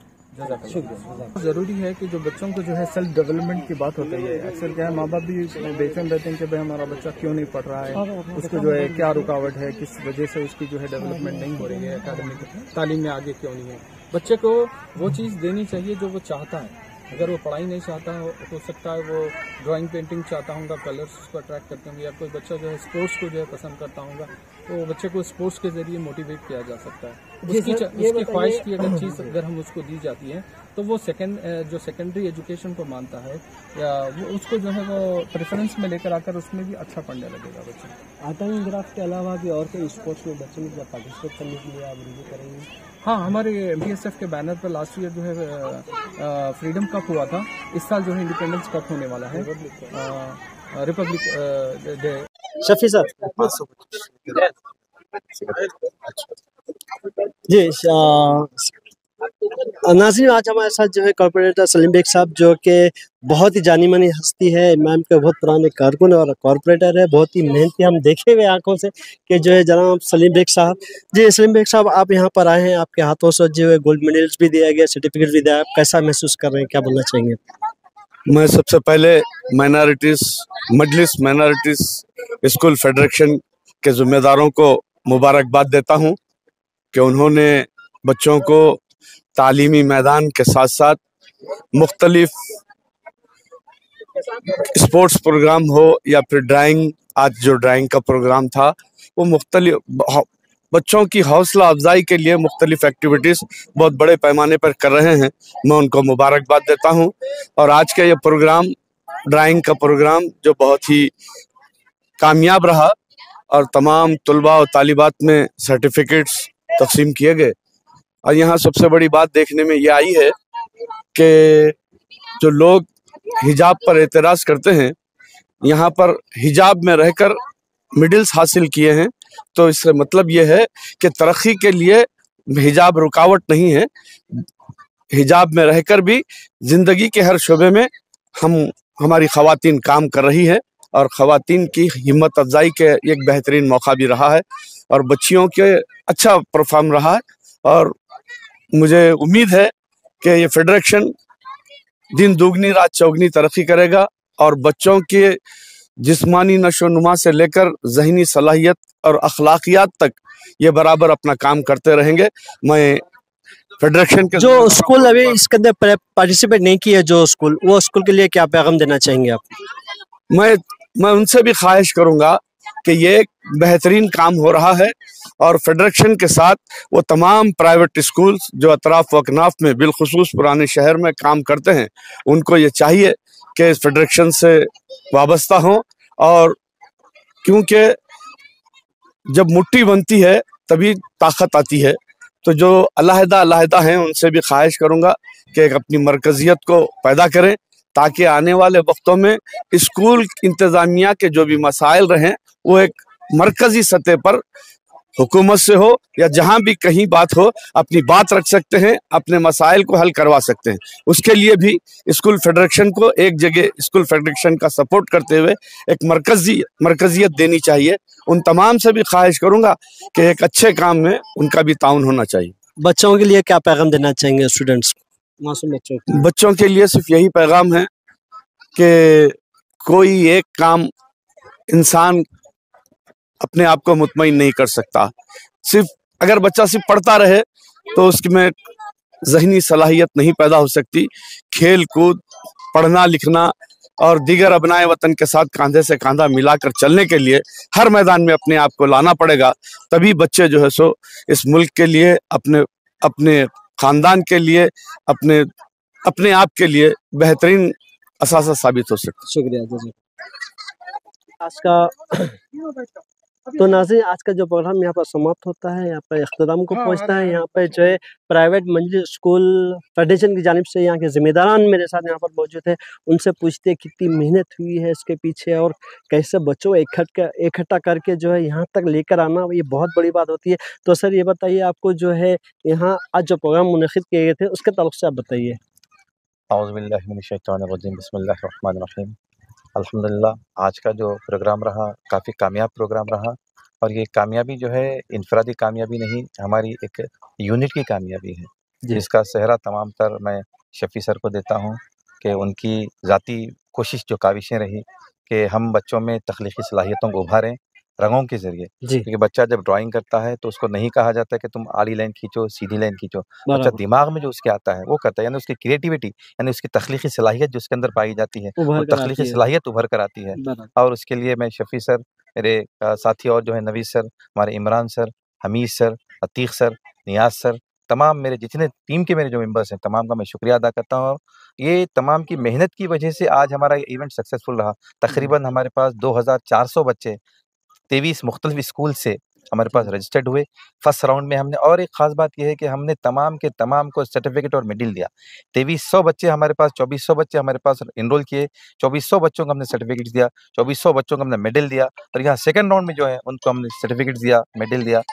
ज़रूरी है कि जो बच्चों को जो है सेल्फ डेवलपमेंट की बात होती है, अक्सर क्या है माँ बाप भी बेचैन रहते हैं कि भाई हमारा बच्चा क्यों नहीं पढ़ रहा है, उसको जो है क्या रुकावट है, किस वजह से उसकी जो है डेवलपमेंट नहीं हो रही है, एकेडमिक तालीम में आगे क्यों नहीं है। बच्चे को वो चीज़ देनी चाहिए जो वो चाहता है। अगर वो पढ़ाई नहीं चाहता हो, हो सकता है वो ड्राइंग पेंटिंग चाहता होगा, कलर्स उसको अट्रैक्ट करते होंगे, या कोई बच्चा जो है स्पोर्ट्स को जो है पसंद करता होगा, तो बच्चे को स्पोर्ट्स के जरिए मोटिवेट किया जा सकता है। उसकी उसकी ख्वाहिश की अगर चीज़ अगर हम उसको दी जाती है तो वो सेकेंड जो सेकेंडरी एजुकेशन को मानता है या वो उसको जो है वो प्रेफरेंस में लेकर आकर उसमें भी अच्छा पढ़ने लगेगा बच्चा। आर्ट एंड क्राफ्ट के अलावा भी और कई स्पोर्ट्स में बच्चों में पार्टिसिपेट करने के लिए आप रिव्यू करेंगे? हाँ, हमारे एम पी एस एफ के बैनर पर लास्ट ईयर जो है फ्रीडम कप हुआ था, इस साल जो है इंडिपेंडेंस कप होने वाला है, republic day. Shafi sir ji, नाज़रीन आज हमारे साथ जो है कॉर्पोरेटर सलीम बेग साहब जो कि बहुत ही जानी मानी हस्ती है, मैम के बहुत पुराने कारकुन और कॉरपोरेटर है, बहुत ही मेहनती, हम देखे हुए आंखों से कि जो है जनाब सलीम बेग साहब। जी सलीम बेग साहब, आप यहाँ पर आए हैं, आपके हाथों से जो है गोल्ड मेडल्स भी दिया गया, सर्टिफिकेट भी दिया, आप कैसा महसूस कर रहे हैं, क्या बोलना चाहेंगे? मैं सबसे पहले minorities Majlis minorities school federation के ज़िम्मेदारों को मुबारकबाद देता हूँ कि उन्होंने बच्चों को तालीमी मैदान के साथ साथ मुख्तलिफ स्पोर्ट्स प्रोग्राम हो या फिर ड्राइंग, आज जो ड्राइंग का प्रोग्राम था वो मुख्तलिफ बच्चों की हौसला अफजाई के लिए मुख्तलिफ एक्टिविटीज़ बहुत बड़े पैमाने पर कर रहे हैं। मैं उनको मुबारकबाद देता हूं। और आज का ये प्रोग्राम, ड्राइंग का प्रोग्राम, जो बहुत ही कामयाब रहा और तमाम तलबा और तालिबात में सर्टिफिकेट्स तकसीम किए गए। और यहाँ सबसे बड़ी बात देखने में ये आई है कि जो लोग हिजाब पर एतराज़ करते हैं, यहाँ पर हिजाब में रहकर मिडल्स हासिल किए हैं, तो इससे मतलब ये है कि तरक्की के लिए हिजाब रुकावट नहीं है। हिजाब में रहकर भी ज़िंदगी के हर शोबे में हम हमारी ख़वातीन काम कर रही है और ख़वातीन की हिम्मत अफजाई के एक बेहतरीन मौका भी रहा है और बच्चियों के अच्छा परफॉर्म रहा है। और मुझे उम्मीद है कि ये फेडरेशन दिन दुगनी रात चौगनी तरक्की करेगा और बच्चों के जिस्मानी नशोनुमा से लेकर ज़हनी सलाहियत और अखलाकियात तक ये बराबर अपना काम करते रहेंगे। मैं फेडरेशन के जो स्कूल अभी इसके अंदर पार्टिसिपेट नहीं किया, जो स्कूल, वो स्कूल के लिए क्या पैगाम देना चाहेंगे आप? मैं मैं उनसे भी ख्वाहिश करूँगा कि ये एक बेहतरीन काम हो रहा है और फेडरेशन के साथ वो तमाम प्राइवेट स्कूल्स जो अतराफ व अकनाफ में बिलखुसूस पुराने शहर में काम करते हैं, उनको ये चाहिए कि इस फेडरेशन से वाबस्ता हों। और क्योंकि जब मुट्ठी बनती है तभी ताकत आती है, तो जो अलहदा अलहदा हैं उनसे भी ख्वाहिश करूँगा कि एक अपनी मरकज़ियत को पैदा करें ताकि आने वाले वक्तों में स्कूल इंतज़ामिया के जो भी मसाइल रहें वो एक मरकज़ी सतह पर हुकूमत से हो या जहाँ भी कहीं बात हो, अपनी बात रख सकते हैं, अपने मसाइल को हल करवा सकते हैं। उसके लिए भी स्कूल फेडरेशन को एक जगह स्कूल फेडरेशन का सपोर्ट करते हुए एक मरकजी मरकजियत देनी चाहिए। उन तमाम से भी ख्वाहिश करूँगा कि एक अच्छे काम में उनका भी ताउन होना चाहिए। बच्चों के लिए क्या पैगाम देना चाहेंगे स्टूडेंट्स को, मासूम बच्चों को? बच्चों के लिए सिर्फ यही पैगाम है कि कोई एक काम इंसान अपने आप को मुतमईन नहीं कर सकता। सिर्फ अगर बच्चा सिर्फ पढ़ता रहे तो उसमें ज़हनी सलाहियत नहीं पैदा हो सकती। खेल कूद, पढ़ना लिखना और दीगर अपनाए वतन के साथ कंधे से कंधा मिलाकर चलने के लिए हर मैदान में अपने आप को लाना पड़ेगा, तभी बच्चे जो है सो इस मुल्क के लिए, अपने अपने ख़ानदान के लिए, अपने अपने आप के लिए बेहतरीन असासा साबित हो सकते। शुक्रिया आज का तो नाज़रीन, आज का जो प्रोग्राम यहाँ पर समाप्त होता है, यहाँ पर इख्तिताम को पहुँचता है। यहाँ पर जो है प्राइवेट मंजिल स्कूल फेडरेशन की जानिब से यहाँ के ज़िम्मेदारान मेरे साथ यहाँ पर मौजूद है, उनसे पूछते हैं कितनी मेहनत हुई है इसके पीछे और कैसे बच्चों को इकट्ठा इकट्ठा करके जो है यहाँ तक लेकर आना, ये बहुत बड़ी बात होती है। तो सर ये बताइए, आपको जो है यहाँ आज जो प्रोग्राम मुनक़िद किए गए थे उसके ताल्लुक़ से आप बताइए। औज़ु बिल्लाहि मिनश शैतानिर रजीम, बिस्मिल्लाहिर रहमानिर रहीम। अल्हम्दुलिल्लाह, आज का जो प्रोग्राम रहा काफ़ी कामयाब प्रोग्राम रहा और ये कामयाबी जो है इनफरादी कामयाबी नहीं, हमारी एक यूनिट की कामयाबी है, जिसका सेहरा तमाम तर मैं शफ़ी सर को देता हूँ कि उनकी ज़ाती कोशिश जो काविशें रही कि हम बच्चों में तख्लीक़ी सलाहियतों को उभारें रंगों के ज़रिए। क्योंकि बच्चा जब ड्राइंग करता है तो उसको नहीं कहा जाता है कि तुम आड़ी लाइन खींचो, सीधी लाइन खींचो। बच्चा दिमाग में जो उसके आता है वो करता है, यानी उसकी क्रिएटिविटी, यानी उसकी तख्लीक़ी सलाहियत जो उसके अंदर पाई जाती है, वो तख्लीक़ी सलाहियत उभर कर आती है। और उसके लिए मैं शफ़ी सर, मेरे साथी और जो है नवीद सर, हमारे Imran sir, Hameed sir, Ateeq sir, Niyaz sir, तमाम मेरे जितने टीम के मेरे जो मेंबर्स हैं, तमाम का मैं शुक्रिया अदा करता हूँ। ये तमाम की मेहनत की वजह से आज हमारा ये इवेंट सक्सेसफुल रहा। तकरीबन हमारे पास दो हज़ार चार सौ बच्चे तेईस मुख्तलिफ स्कूल से हमारे पास रजिस्टर्ड हुए फर्स्ट राउंड में हमने। और एक खास बात यह है कि हमने तमाम के तमाम को सर्टिफिकेट और मेडल दिया। तेईस सौ बच्चे हमारे पास, चौबीस सौ बच्चे हमारे पास इनरोल किए, चौबीस सौ बच्चों को हमने सर्टिफिकेट दिया, चौबीस सौ बच्चों को हमने मेडल दिया। और यहाँ सेकंड राउंड में जो है उनको हमने सर्टिफिकेट दिया, मेडल दिया,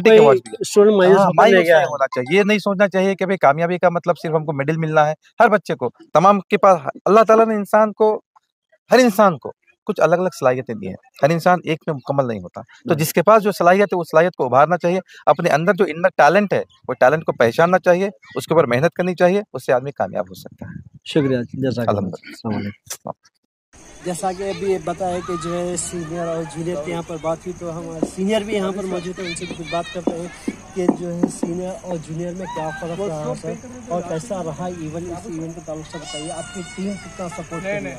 मायूस नहीं होना चाहिए। ये नहीं सोचना चाहिए कि भाई कामयाबी का मतलब सिर्फ हमको मेडल मिलना है। हर बच्चे को, तमाम के पास अल्लाह ताला ने इंसान को, हर इंसान को कुछ अलग अलग सलाहियतें दी हैं। हर इंसान एक में मुकम्मल नहीं होता, तो जिसके पास जो सलाहियत है वो सलाहियत को उभारना चाहिए। अपने अंदर जो इनर टैलेंट है वो टैलेंट को पहचानना चाहिए, उसके ऊपर मेहनत करनी चाहिए, उससे आदमी कामयाब हो सकता है। शुक्रिया। अल्हम्दुलिल्लाह। जैसा कि अभी बताया कि जो है सीनियर और जूनियर की यहाँ पर बात हुई, तो हमारे सीनियर भी यहाँ पर मौजूद है, उनसे भी कुछ बात करते हैं कि जो है सीनियर और जूनियर में क्या फ़र्क रहा है और कैसा रहा इवेंट। इस इवेंट के ताल्लुक से बताइए, आपकी टीम कितना सपोर्ट कर रही है?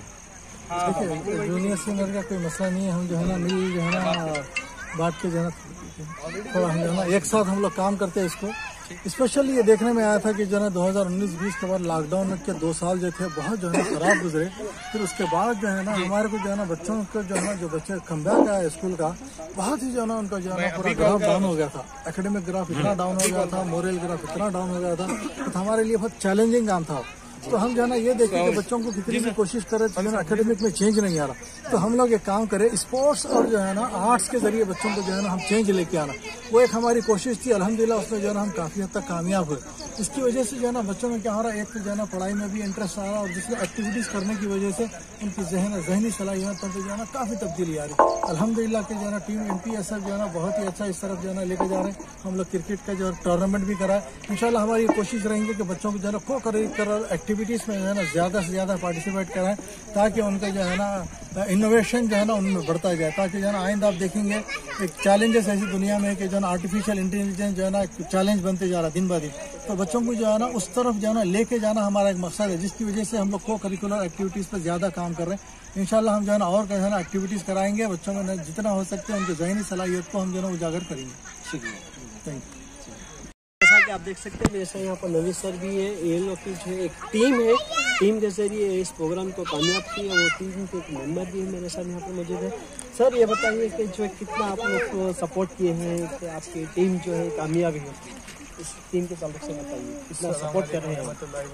देखिए, जूनियर सीनियर का कोई मसला नहीं है। हम जो है ना मिल जो है ना बात के जो है थोड़ा हम जो है ना एक साथ हम लोग काम करते हैं इसको। स्पेशली ये देखने में आया था कि जो है दो हज़ार उन्नीस बीस के बाद लॉकडाउन के दो साल जो थे बहुत जो है खराब गुजरे। फिर उसके बाद जो है ना हमारे को जो है ना बच्चों को जो है ना जो बच्चे कमबैक आया स्कूल का, बहुत ही जो है ना उनका जो है ना पूरा ग्राफ डाउन हो गया था। एकेडमिक ग्राफ इतना डाउन हो गया था, मोरल ग्राफ इतना डाउन हो गया था, तो हमारे लिए बहुत चैलेंजिंग काम था। तो हम जो है ना ये देखें कि बच्चों को कितनी भी कोशिश करें तो जो है एकेडमिक में चेंज नहीं आ रहा, तो हम लोग एक काम करें, स्पोर्ट्स और जो है ना आर्ट्स के जरिए बच्चों को जो है ना हम चेंज लेके आना, वो एक हमारी कोशिश थी। अल्हम्दुलिल्लाह उसमें जो है ना हम काफ़ी हद तक कामयाब हुए। इसकी वजह से जो है ना बच्चों में क्या हो रहा है, एक तो जो है ना पढ़ाई में भी इंटरेस्ट आ रहा है और दूसरी एक्टिविटीज़ करने की वजह से उनकी जहन जहनी सलाहियतों पर जो है ना काफ़ी तब्दीली आ रही है। अल्हम्दुलिल्लाह के जो है ना team M P S F जो है ना बहुत ही अच्छा इस तरफ जो है ना लेके जा रहे हैं। हम लोग क्रिकेट का जो है टूर्नामेंट भी करा है। इंशाल्लाह हमारी कोशिश रहेंगे कि बच्चों को जो है ना को करिकुलर एक्टिविटीज़ में जो है ना ज़्यादा से ज़्यादा पार्टिसिपेट कराएं, ताकि उनका जो है ना इनोवेशन जो है ना उनमें बढ़ता जाए। ताकि जो है ना आइंदा आप देखेंगे एक चैलेंजेस ऐसी दुनिया में कि जो है ना आर्टिफिशियल इंटेलिजेंस जो है ना चैलेंज बनते जा रहा है दिन ब दिन, तो बच्चों को जो है ना उस तरफ जो है ना लेके जाना हमारा एक मकसद है, जिसकी वजह से हम लोग को करिकुलर एक्टिविटीज़ पर ज़्यादा काम कर रहे हैं। इंशाल्लाह हम जो है ना और जो है ना एक्टिविटीज़ कराएंगे, बच्चों में जितना हो सकते हैं उनकी ज़हनी सलाहियत को हम जो है ना उजागर करेंगे। शुक्रिया, थैंक यू। जैसा कि आप देख सकते हैं, जैसे यहाँ पर नवीद सर भी है, ये लोग की जो है एक टीम है, टीम के जरिए इस प्रोग्राम को कामयाब किया। वो टीम के एक मेंबर भी है मेरे साथ यहाँ पर मौजूद है। सर ये बताइए कि जो है कितना आप लोग को सपोर्ट किए हैं कि आपकी टीम जो है कामयाबी है, इस टीम के ताल्लुक से बताइए कितना सपोर्ट कर रहे हैं?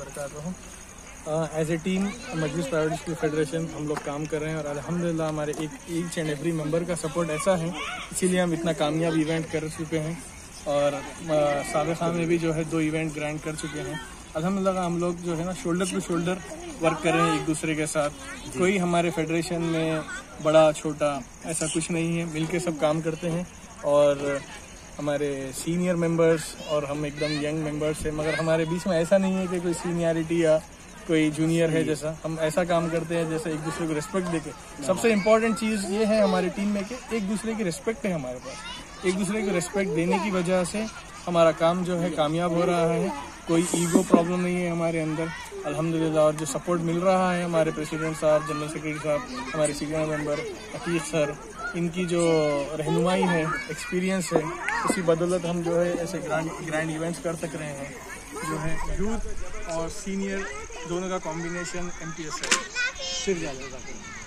As a team Majlis private school federation हम लोग काम कर रहे हैं और अल्हम्दुलिल्लाह हमारे एक ईच एंड एवरी मेंबर का सपोर्ट ऐसा है, इसीलिए हम इतना कामयाब इवेंट कर चुके हैं। और साबिक़ा में भी जो है दो इवेंट ग्रैंड कर चुके हैं। अल्हम्दुलिल्लाह हम लोग जो है ना शोल्डर टू शोल्डर वर्क कर रहे हैं एक दूसरे के साथ। कोई हमारे फेडरेशन में बड़ा छोटा ऐसा कुछ नहीं है, मिलके सब काम करते हैं। और हमारे सीनियर मेंबर्स और हम एकदम यंग मेंबर्स हैं, मगर हमारे बीच में ऐसा नहीं है कि कोई सीनियरिटी या कोई जूनियर है। जैसा हम ऐसा काम करते हैं जैसे एक दूसरे को रिस्पेक्ट देके। सबसे इम्पोर्टेंट चीज़ ये है हमारे टीम में कि एक दूसरे की रिस्पेक्ट है हमारे पास। एक दूसरे को रिस्पेक्ट देने की वजह से हमारा काम जो है कामयाब हो रहा है। कोई ईगो प्रॉब्लम नहीं है हमारे अंदर अल्हम्दुलिल्लाह। और जो सपोर्ट मिल रहा है हमारे प्रेसिडेंट साहब, जनरल सेक्रेटरी साहब, हमारे सीनियर मेंबर अकीब सर, इनकी जो रहनुमाई है, एक्सपीरियंस है, उसी बदौलत हम जो है ऐसे ग्रैंड ग्रैंड इवेंट्स कर सक रहे हैं। जो है यूथ और सीनियर दोनों का कॉम्बिनेशन एम पी एस है। फिर